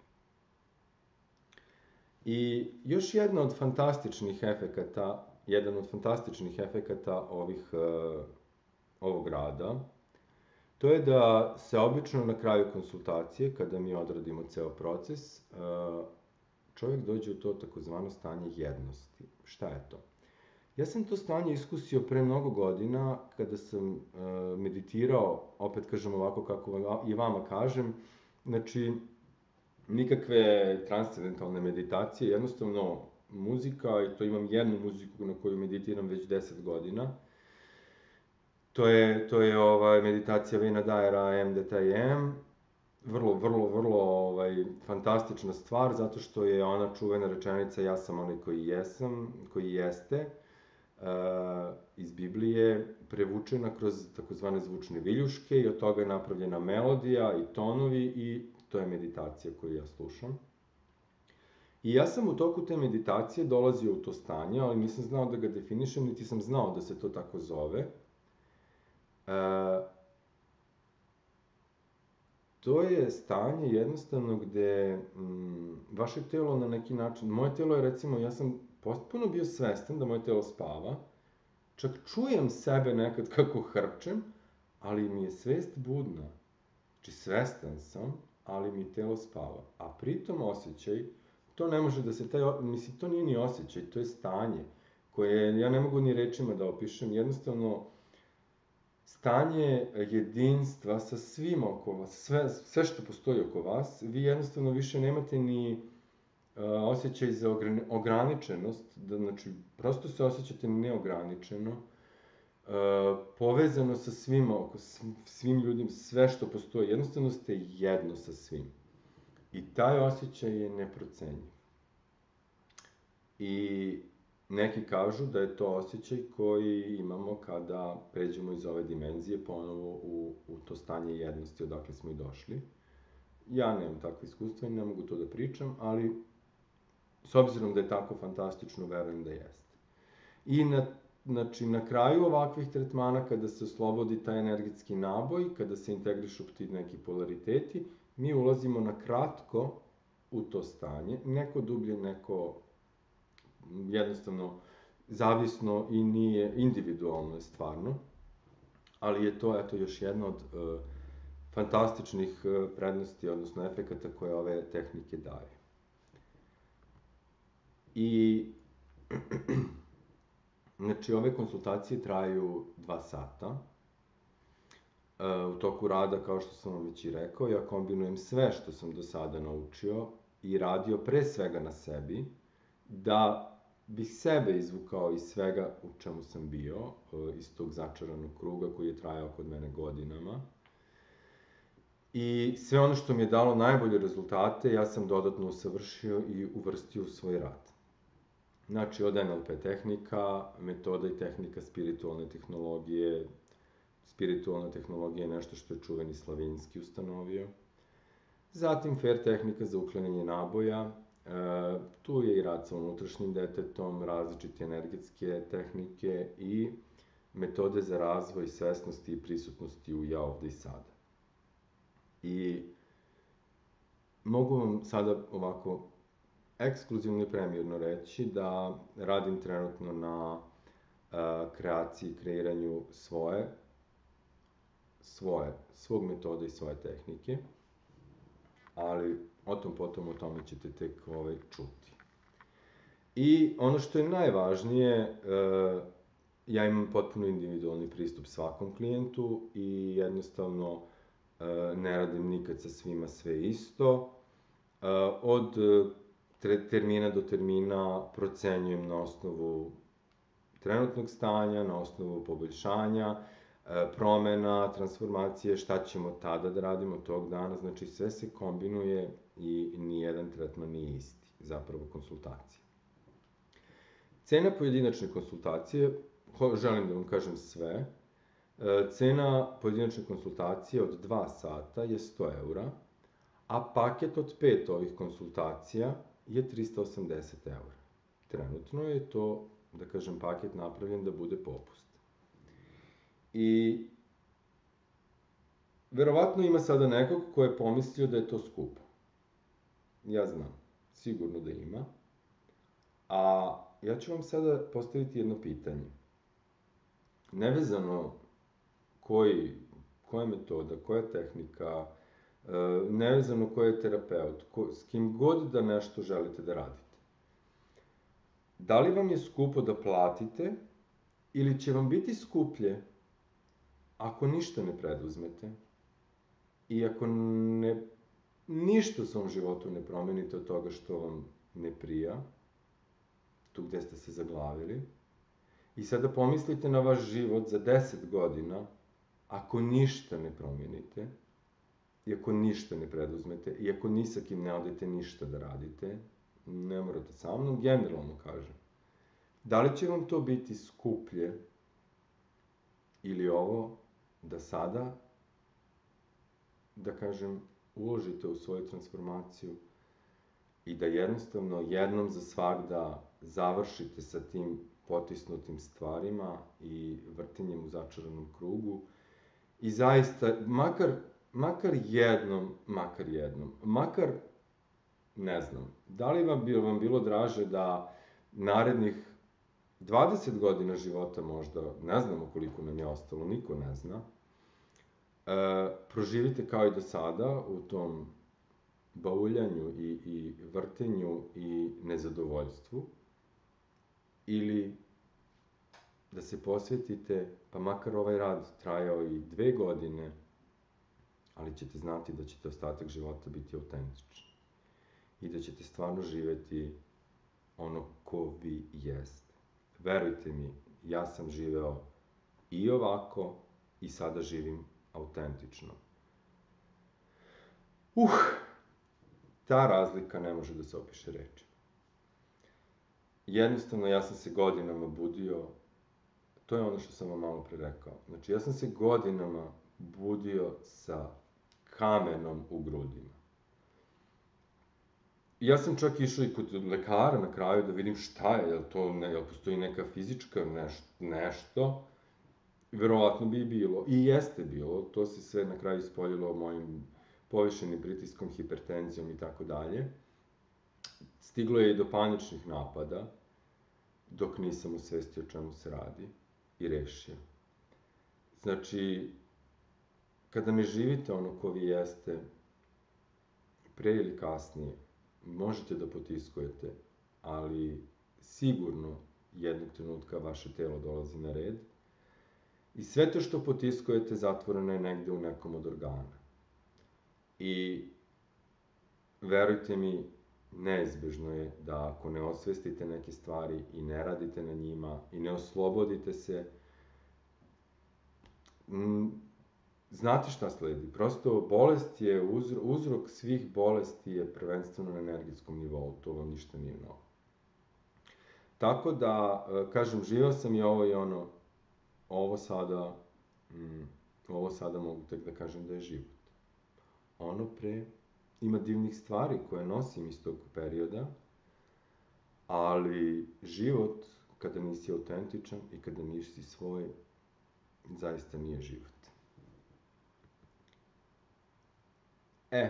I još jedna od fantastičnih efekata, jedan od fantastičnih efekata ovih, ovog rada, to je da se obično na kraju konsultacije, kada mi odradimo ceo proces, čovjek dođe u to takozvano stanje jednosti. Šta je to? Ja sam to stanje iskusio pre mnogo godina, kada sam meditirao, opet kažem ovako kako i vama kažem, znači, nikakve transcendentalne meditacije, jednostavno muzika, i to imam jednu muziku na koju meditiram već deset godina. To je, to je ovaj, meditacija Wayna Dyera M D T M, vrlo, vrlo, vrlo ovaj, fantastična stvar, zato što je ona čuvena rečenica ja sam onaj koji jesam, koji jeste, uh, iz Biblije, prevučena kroz takozvane zvučne viljuške i od toga je napravljena melodija i tonovi i to je meditacija koju ja slušam. I ja sam u toku te meditacije dolazio u to stanje, ali nisam znao da ga definišem, niti sam znao da se to tako zove. E, to je stanje jednostavno gde m, vaše telo na neki način, moje telo je recimo, ja sam potpuno bio svestan da moje telo spava, čak čujem sebe nekad kako hrčem, ali mi je svest budna. Znači svestan sam, ali mi telo spava. A pritom osjećaj, to ne može da se, taj, mislim, to nije ni osjećaj, to je stanje koje ja ne mogu ni rečima da opišem, jednostavno stanje jedinstva sa svim oko vas, sve, sve što postoji oko vas, vi jednostavno više nemate ni uh, osjećaj za ograničenost, da, znači, prosto se osjećate neograničeno, uh, povezano sa svima oko, svim ljudima, sve što postoji, jednostavno ste jedno sa svim. I taj osjećaj je neprocenjiv. I neki kažu da je to osjećaj koji imamo kada pređemo iz ove dimenzije ponovo u, u to stanje jednosti odakle smo i došli. Ja nemam takve iskustva i ne mogu to da pričam, ali s obzirom da je tako fantastično, verujem da jeste. I na, znači, na kraju ovakvih tretmana, kada se oslobodi taj energetski naboj, kada se integrišu ti neki polariteti, mi ulazimo na kratko u to stanje, neko dublje, neko jednostavno zavisno i nije, individualno je stvarno, ali je to, eto, još jedna od uh, fantastičnih uh, prednosti, odnosno efekata koje ove tehnike daju. I, znači, ove konsultacije traju dva sata. U toku rada, kao što sam vam već i rekao, ja kombinujem sve što sam do sada naučio i radio pre svega na sebi, da bih sebe izvukao iz svega u čemu sam bio, iz tog začaranog kruga koji je trajao kod mene godinama. I sve ono što mi je dalo najbolje rezultate, ja sam dodatno usavršio i uvrstio u svoj rad. Znači, od N L P tehnika, metoda i tehnika spiritualne tehnologije. Spiritualna tehnologija je nešto što je čuveni Slavinski ustanovio. Zatim, fair tehnika za uklanjanje naboja. E, tu je i rad sa unutrašnjim detetom, različite energetske tehnike i metode za razvoj svesnosti i prisutnosti u ja ovde i sada. I mogu vam sada ovako ekskluzivno i premijerno reći da radim trenutno na a, kreaciji, kreiranju svoje, svoje, svog metoda i svoje tehnike, ali o tom potom o tome ćete tek ovaj, čuti. I ono što je najvažnije, e, ja imam potpuno individualni pristup svakom klijentu i jednostavno e, ne radim nikad sa svima sve isto. E, od tre, termina do termina procenjujem na osnovu trenutnog stanja, na osnovu poboljšanja, e, promena, transformacije, šta ćemo tada da radimo tog dana, znači sve se kombinuje i nijedan tretman nije isti, zapravo konsultacija. Cena pojedinačne konsultacije, želim da vam kažem sve, cena pojedinačne konsultacije od dva sata je sto eura, a paket od pet ovih konsultacija je trista osamdeset eura. Trenutno je to, da kažem, paket napravljen da bude popust. I verovatno ima sada nekog ko je pomislio da je to skupo. Ja znam, sigurno da ima. A ja ću vam sada postaviti jedno pitanje. Nevezano koji, koja metoda, koja tehnika, nevezano ko je terapeut, ko, s kim god da nešto želite da radite. Da li vam je skupo da platite ili će vam biti skuplje ako ništa ne preduzmete i ako ne, ništa u svom životu ne promenite od toga što vam ne prija, tu gde ste se zaglavili, i sada pomislite na vaš život za deset godina, ako ništa ne promenite, i ako ništa ne preduzmete, i ako ni sa kim ne odete ništa da radite, ne morate sa mnom, generalno kažem, da li će vam to biti skuplje ili ovo da sada, da kažem, uložite u svoju transformaciju i da jednostavno jednom za svagda završite sa tim potisnutim stvarima i vrtinjem u začaranom krugu i zaista, makar, makar jednom, makar jednom, makar, ne znam, da li vam bilo, vam bilo draže da narednih dvadeset godina života možda, ne znamo koliko nam je ostalo, niko ne zna, e, proživite kao i do sada u tom bauljanju i, i vrtenju i nezadovoljstvu, ili da se posvetite, pa makar ovaj rad trajao i dve godine, ali ćete znati da ćete ostatak života biti autentični i da ćete stvarno živeti ono ko vi jeste. Verujte mi, ja sam živeo i ovako i sada živim autentično. Uh, ta razlika ne može da se opiše rečima. Jednostavno, ja sam se godinama budio, to je ono što sam vam malo pre rekao, znači ja sam se godinama budio sa kamenom u grudima. Ja sam čak išao i kod lekara na kraju da vidim šta je, jel to, ne, jel postoji neka fizička neš, nešto, verovatno bi i bilo, i jeste bilo, to se sve na kraju ispoljilo mojim povišenim pritiskom, hipertenzijom i tako dalje. Stiglo je i do paničnih napada, dok nisam usvestio o čemu se radi i rešio. Znači, kada ne živite ono ko vi jeste, pre ili kasnije, možete da potiskujete, ali sigurno jednog trenutka vaše telo dolazi na red i sve to što potiskujete zatvoreno je negde u nekom od organa. I verujte mi, neizbežno je da ako ne osvestite neke stvari i ne radite na njima i ne oslobodite se, m, znate šta sledi? Prosto bolest je, uzrok, uzrok svih bolesti je prvenstveno na energetskom nivou, to vam ništa nije novo. Tako da, kažem, živao sam i ovo i ono, ovo sada, m, ovo sada mogu tek da kažem da je život. Ono pre, ima divnih stvari koje nosim iz tog perioda, ali život, kada nisi autentičan i kada nisi svoj, zaista nije život. E,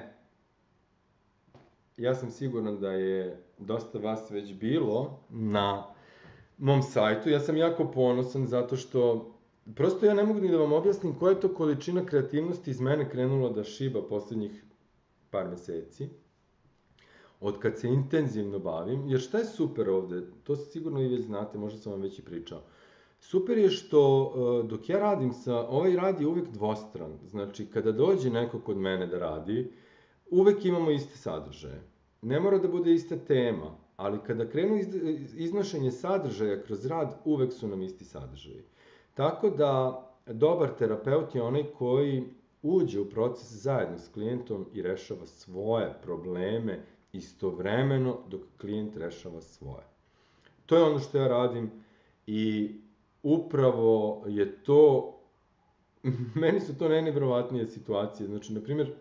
ja sam siguran da je dosta vas već bilo na mom sajtu. Ja sam jako ponosan zato što, prosto ja ne mogu ni da vam objasnim koja je to količina kreativnosti iz mene krenula da šiba poslednjih par meseci. od kad se intenzivno bavim, jer šta je super ovde, to sigurno i već znate, možda sam vam već i pričao. Super je što dok ja radim sa, ovaj rad je uvek dvostran, znači kada dođe neko kod mene da radi, uvek imamo iste sadržaje. Ne mora da bude ista tema, ali kada krenu iznošenje sadržaja kroz rad, uvek su nam isti sadržaji. Tako da, dobar terapeut je onaj koji uđe u proces zajedno s klijentom i rešava svoje probleme istovremeno dok klijent rešava svoje. To je ono što ja radim i upravo je to, meni su to najnevjerovatnije situacije. Znači, na primjer,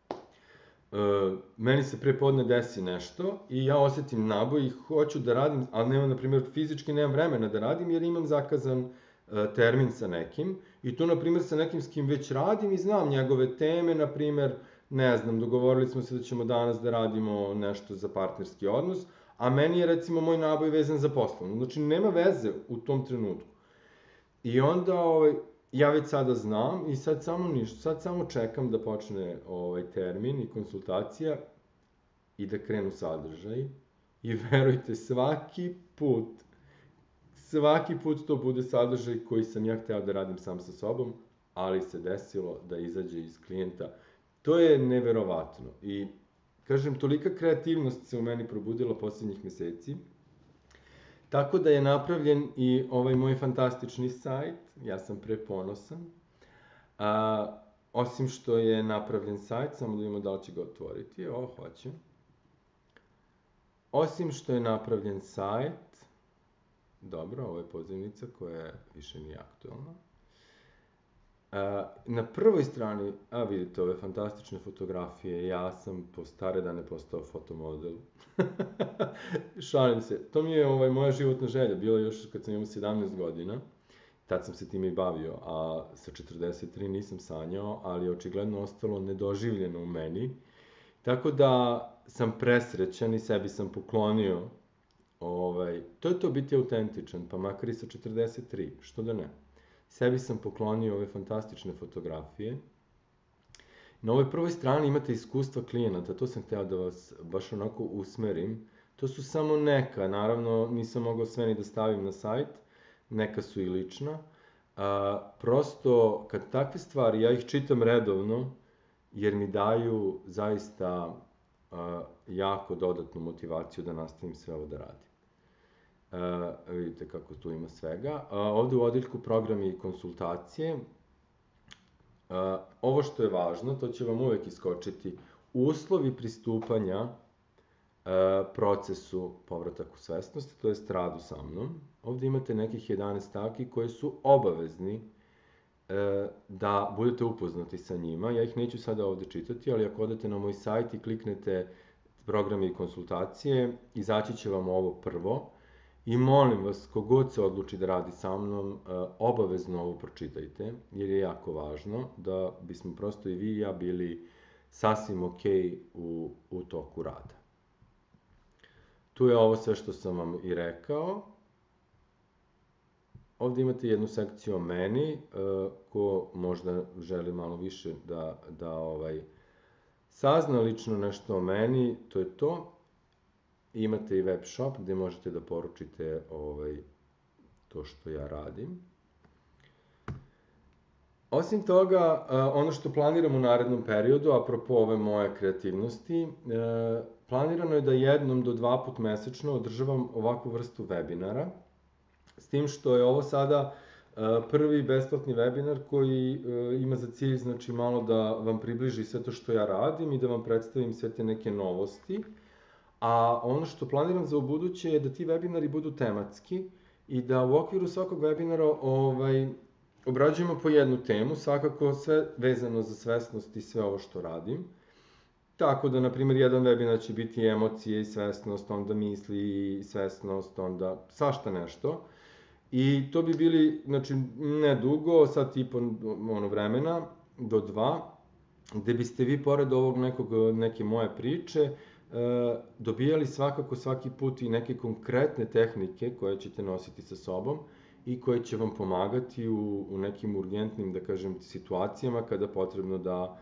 meni se pre podne desi nešto i ja osetim naboj i hoću da radim, ali nemam, na primjer, fizički nemam vremena da radim jer imam zakazan termin sa nekim i tu, na primjer, sa nekim s kim već radim i znam njegove teme, na primjer, ne znam, dogovorili smo se da ćemo danas da radimo nešto za partnerski odnos, a meni je, recimo, moj naboj vezan za poslovno. Znači, nema veze u tom trenutku. I onda, ovaj, ja već sada znam i sad samo ništa, sad samo čekam da počne ovaj termin i konsultacija i da krenu sadržaj. I verujte, svaki put, svaki put to bude sadržaj koji sam ja hteo da radim sam sa sobom, ali se desilo da izađe iz klijenta. To je neverovatno i, kažem, tolika kreativnost se u meni probudila posljednjih meseci. Tako da je napravljen i ovaj moj fantastični sajt, ja sam preponosan. A, osim što je napravljen sajt, samo da vidimo da li će ga otvoriti, o, hoće. Osim što je napravljen sajt, dobro, ovo je pozivnica koja više nije aktualna. A, na prvoj strani, a vidite ove fantastične fotografije, ja sam po stare dane postao fotomodel. Šalim se, to mi je ovaj, moja životna želja, bilo još kad sam imao sedamnaest godina, tad sam se time i bavio, a sa četrdeset tri nisam sanjao, ali je očigledno ostalo nedoživljeno u meni, tako da sam presrećan i sebi sam poklonio, ovaj, to je to biti autentičan, pa makar i sa četrdeset tri, što da ne. Sebi sam poklonio ove fantastične fotografije. Na ovoj prvoj strani imate iskustva klijenata, to sam hteo da vas baš onako usmerim. To su samo neka, naravno nisam mogao sve ni da stavim na sajt, neka su i lična. A, prosto, kad takve stvari, ja ih čitam redovno, jer mi daju zaista a, jako dodatnu motivaciju da nastavim sve ovo da radim. Uh, vidite kako tu ima svega. Uh, ovde u odeljku programi i konsultacije, uh, ovo što je važno, to će vam uvek iskočiti, uslovi pristupanja uh, procesu povratak u svesnost, to je radu sa mnom. Ovde imate nekih jedanaest stavki koje su obavezni uh, da budete upoznati sa njima. Ja ih neću sada ovde čitati, ali ako odete na moj sajt i kliknete programi i konsultacije, izaći će vam ovo prvo. I molim vas, kogod se odluči da radi sa mnom, obavezno ovo pročitajte, jer je jako važno da bismo prosto i vi i ja bili sasvim okej u, u toku rada. Tu je ovo sve što sam vam i rekao. Ovde imate jednu sekciju o meni, ko možda želi malo više da, da ovaj, sazna lično nešto o meni, to je to. Imate i web shop gde možete da poručite ovaj, to što ja radim. Osim toga, ono što planiram u narednom periodu, apropo ove moje kreativnosti, planirano je da jednom do dva put mesečno održavam ovakvu vrstu webinara, s tim što je ovo sada prvi besplatni webinar koji ima za cilj, znači, malo da vam približi sve to što ja radim i da vam predstavim sve te neke novosti. A ono što planiram za ubuduće je da ti webinari budu tematski i da u okviru svakog webinara ovaj, obrađujemo po jednu temu, svakako sve vezano za svesnost i sve ovo što radim. Tako da, na primjer, jedan webinar će biti emocije i svesnost, onda misli i svesnost, onda svašta nešto. I to bi bili, znači, ne dugo, sad tipa ono vremena, do dva, gde biste vi, pored ovog nekog, neke moje priče, dobijali svakako svaki put i neke konkretne tehnike koje ćete nositi sa sobom i koje će vam pomagati u, u nekim urgentnim, da kažem, situacijama kada je potrebno da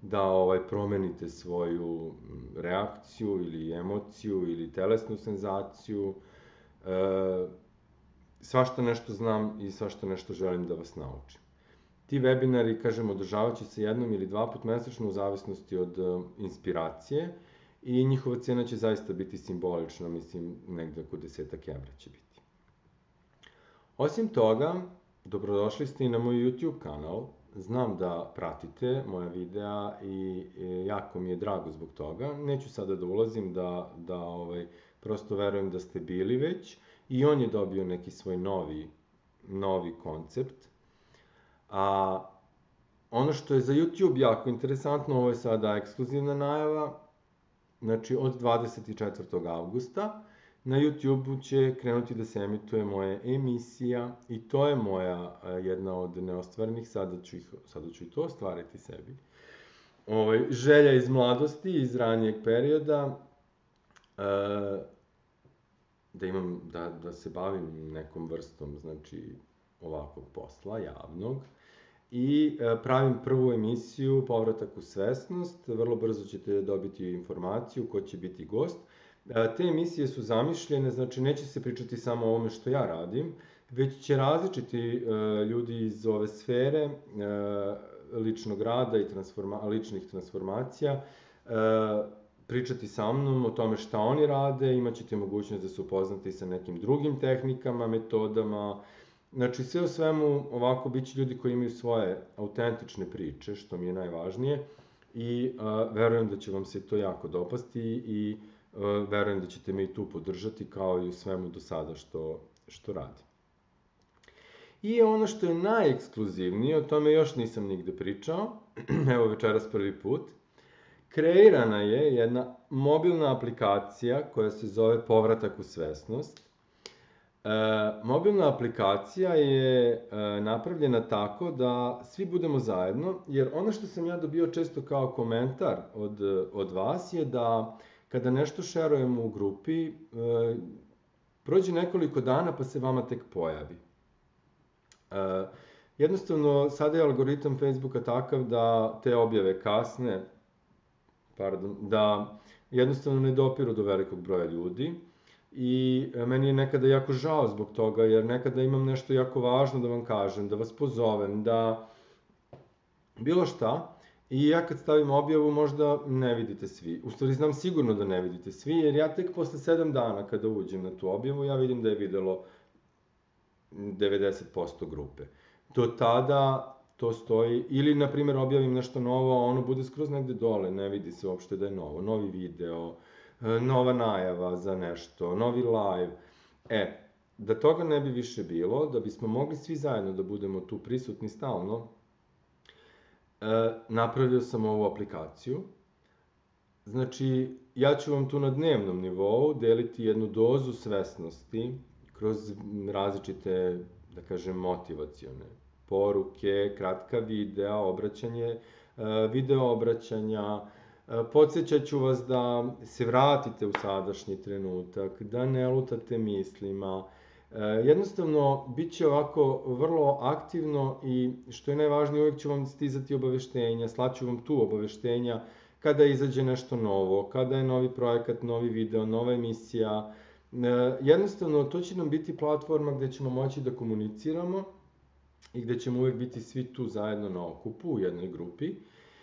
da ovaj, promenite svoju reakciju ili emociju ili telesnu senzaciju. E, svašta nešto znam i svašta nešto želim da vas naučim. Ti webinari, kažem, održavat će se jednom ili dva put mesečno u zavisnosti od uh, inspiracije i njihova cena će zaista biti simbolična, mislim, negde oko desetak evra će biti. Osim toga, dobrodošli ste i na moj YouTube kanal. Znam da pratite moja videa i, i jako mi je drago zbog toga. Neću sada da ulazim, da, da ovaj, prosto verujem da ste bili već i on je dobio neki svoj novi, novi koncept. A ono što je za YouTube jako interesantno, ovo je sada ekskluzivna najava, znači od dvadeset četvrtog avgusta na YouTube će krenuti da se emituje moja emisija i to je moja jedna od neostvarenih, sada ću, ih, sada ću i to ostvariti sebi. Ovaj, želja iz mladosti, iz ranijeg perioda, e, da imam, da, da se bavim nekom vrstom, znači, ovakvog posla, javnog, i pravim prvu emisiju Povratak u svesnost. Vrlo brzo ćete dobiti informaciju ko će biti gost. Te emisije su zamišljene, znači neće se pričati samo o ovome što ja radim, već će različiti ljudi iz ove sfere ličnog rada i transforma, ličnih transformacija pričati sa mnom o tome šta oni rade, imaćete mogućnost da se upoznate sa nekim drugim tehnikama, metodama. Znači, sve u svemu, ovako, bit će ljudi koji imaju svoje autentične priče, što mi je najvažnije, i a, verujem da će vam se to jako dopasti i a, verujem da ćete me i tu podržati, kao i u svemu do sada što, što radim. I ono što je najekskluzivnije, o tome još nisam nigde pričao, evo večeras prvi put, kreirana je jedna mobilna aplikacija koja se zove Povratak u svesnost. E, mobilna aplikacija je e, napravljena tako da svi budemo zajedno, jer ono što sam ja dobio često kao komentar od, od vas je da kada nešto šerujemo u grupi, e, prođe nekoliko dana pa se vama tek pojavi. E, jednostavno, sada je algoritam Facebooka takav da te objave kasne, pardon, da jednostavno ne dopiru do velikog broja ljudi. I meni je nekada jako žao zbog toga, jer nekada imam nešto jako važno da vam kažem, da vas pozovem, da bilo šta. I ja kad stavim objavu možda ne vidite svi. U stvari znam sigurno da ne vidite svi, jer ja tek posle sedam dana kada uđem na tu objavu, ja vidim da je videlo devedeset posto grupe. Do tada to stoji, ili na primjer objavim nešto novo, a ono bude skroz negde dole, ne vidi se uopšte da je novo, novi video, nova najava za nešto, novi live. E, da toga ne bi više bilo, da bismo mogli svi zajedno da budemo tu prisutni stalno, e, napravio sam ovu aplikaciju. Znači, ja ću vam tu na dnevnom nivou deliti jednu dozu svesnosti kroz različite, da kažem, motivacione poruke, kratka videa, obraćanje, video obraćanja. Podsjećat ću vas da se vratite u sadašnji trenutak, da ne lutate mislima. Jednostavno, bit će ovako vrlo aktivno i, što je najvažnije, uvijek ću vam stizati obaveštenja, slaću vam tu obaveštenja kada izađe nešto novo, kada je novi projekat, novi video, nova emisija. Jednostavno, to će nam biti platforma gde ćemo moći da komuniciramo i gde ćemo uvijek biti svi tu zajedno na okupu u jednoj grupi.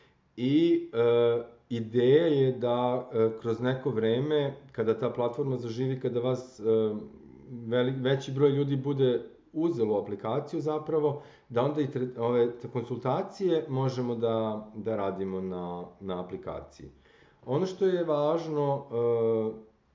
I e, ideja je da e, kroz neko vreme, kada ta platforma zaživi, kada vas e, veli, veći broj ljudi bude uzelo aplikaciju zapravo, da onda i tre, ove konsultacije možemo da, da radimo na, na aplikaciji. Ono što je važno, e,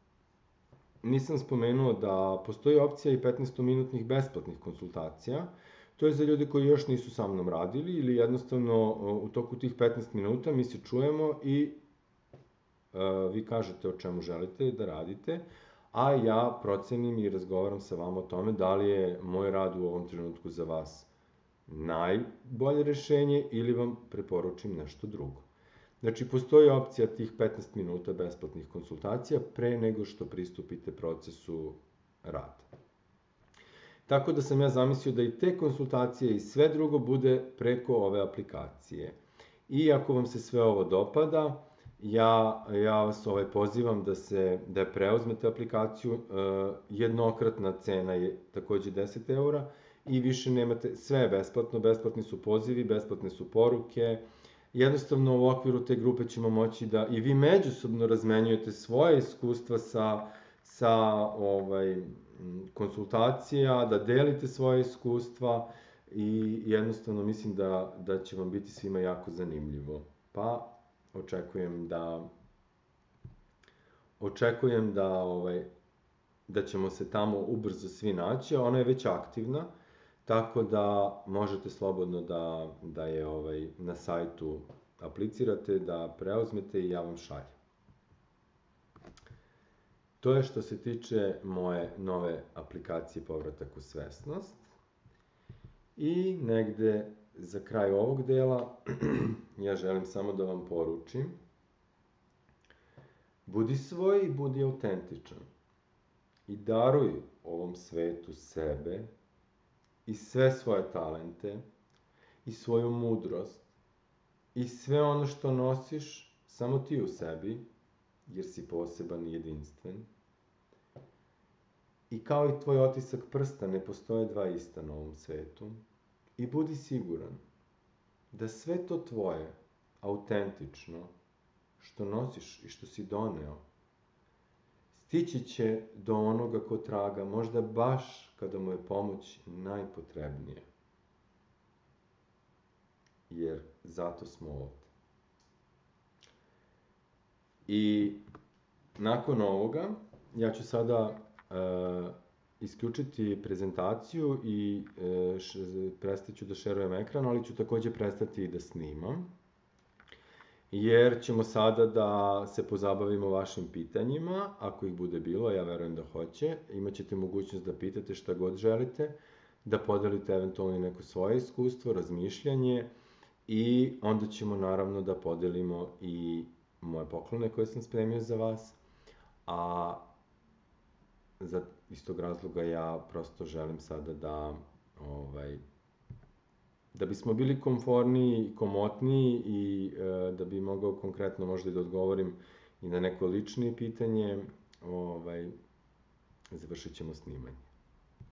nisam spomenuo da postoji opcija i petnaestominutnih besplatnih konsultacija. To je za ljude koji još nisu sa mnom radili ili jednostavno u toku tih petnaest minuta mi se čujemo i uh, vi kažete o čemu želite da radite, a ja procenim i razgovaram sa vama o tome da li je moj rad u ovom trenutku za vas najbolje rešenje ili vam preporučim nešto drugo. Znači, postoji opcija tih petnaest minuta besplatnih konsultacija pre nego što pristupite procesu rada. Tako da sam ja zamislio da i te konsultacije i sve drugo bude preko ove aplikacije. I ako vam se sve ovo dopada, ja, ja vas ovaj, pozivam da se, da preuzmete aplikaciju, uh, jednokratna cena je takođe deset eura i više nemate, sve je besplatno, besplatni su pozivi, besplatne su poruke, jednostavno u okviru te grupe ćemo moći da i vi međusobno razmenjujete svoje iskustva sa, sa ovaj, konsultacija, da delite svoje iskustva i jednostavno mislim da, da će vam biti svima jako zanimljivo. Pa očekujem da očekujem da ovaj da ćemo se tamo ubrzo svi naći, a ona je već aktivna, tako da možete slobodno da da je ovaj na sajtu aplicirate, da preuzmete i ja vam šaljem. To je što se tiče moje nove aplikacije Povratak u svesnost. I negde za kraj ovog dela ja želim samo da vam poručim: budi svoj i budi autentičan i daruj ovom svetu sebe i sve svoje talente i svoju mudrost i sve ono što nosiš samo ti u sebi, jer si poseban i jedinstven. I kao i tvoj otisak prsta, ne postoje dva ista na ovom svetu. I budi siguran da sve to tvoje, autentično, što nosiš i što si doneo, stići će do onoga ko traga, možda baš kada mu je pomoć najpotrebnija. Jer zato smo ovde. I nakon ovoga, ja ću sada uh, isključiti prezentaciju i uh, š, prestaću da šerujem ekran, ali ću takođe prestati i da snimam. Jer ćemo sada da se pozabavimo vašim pitanjima, ako ih bude bilo, ja verujem da hoće. Imaćete mogućnost da pitate šta god želite, da podelite eventualno neko svoje iskustvo, razmišljanje i onda ćemo naravno da podelimo i moje poklone koje sam spremio za vas, a za istog razloga ja prosto želim sada da ovaj, da bismo bili komforniji i komotniji i e, da bi mogao konkretno možda i da odgovorim i na neko ličnije pitanje, ovaj, završit ćemo snimanje.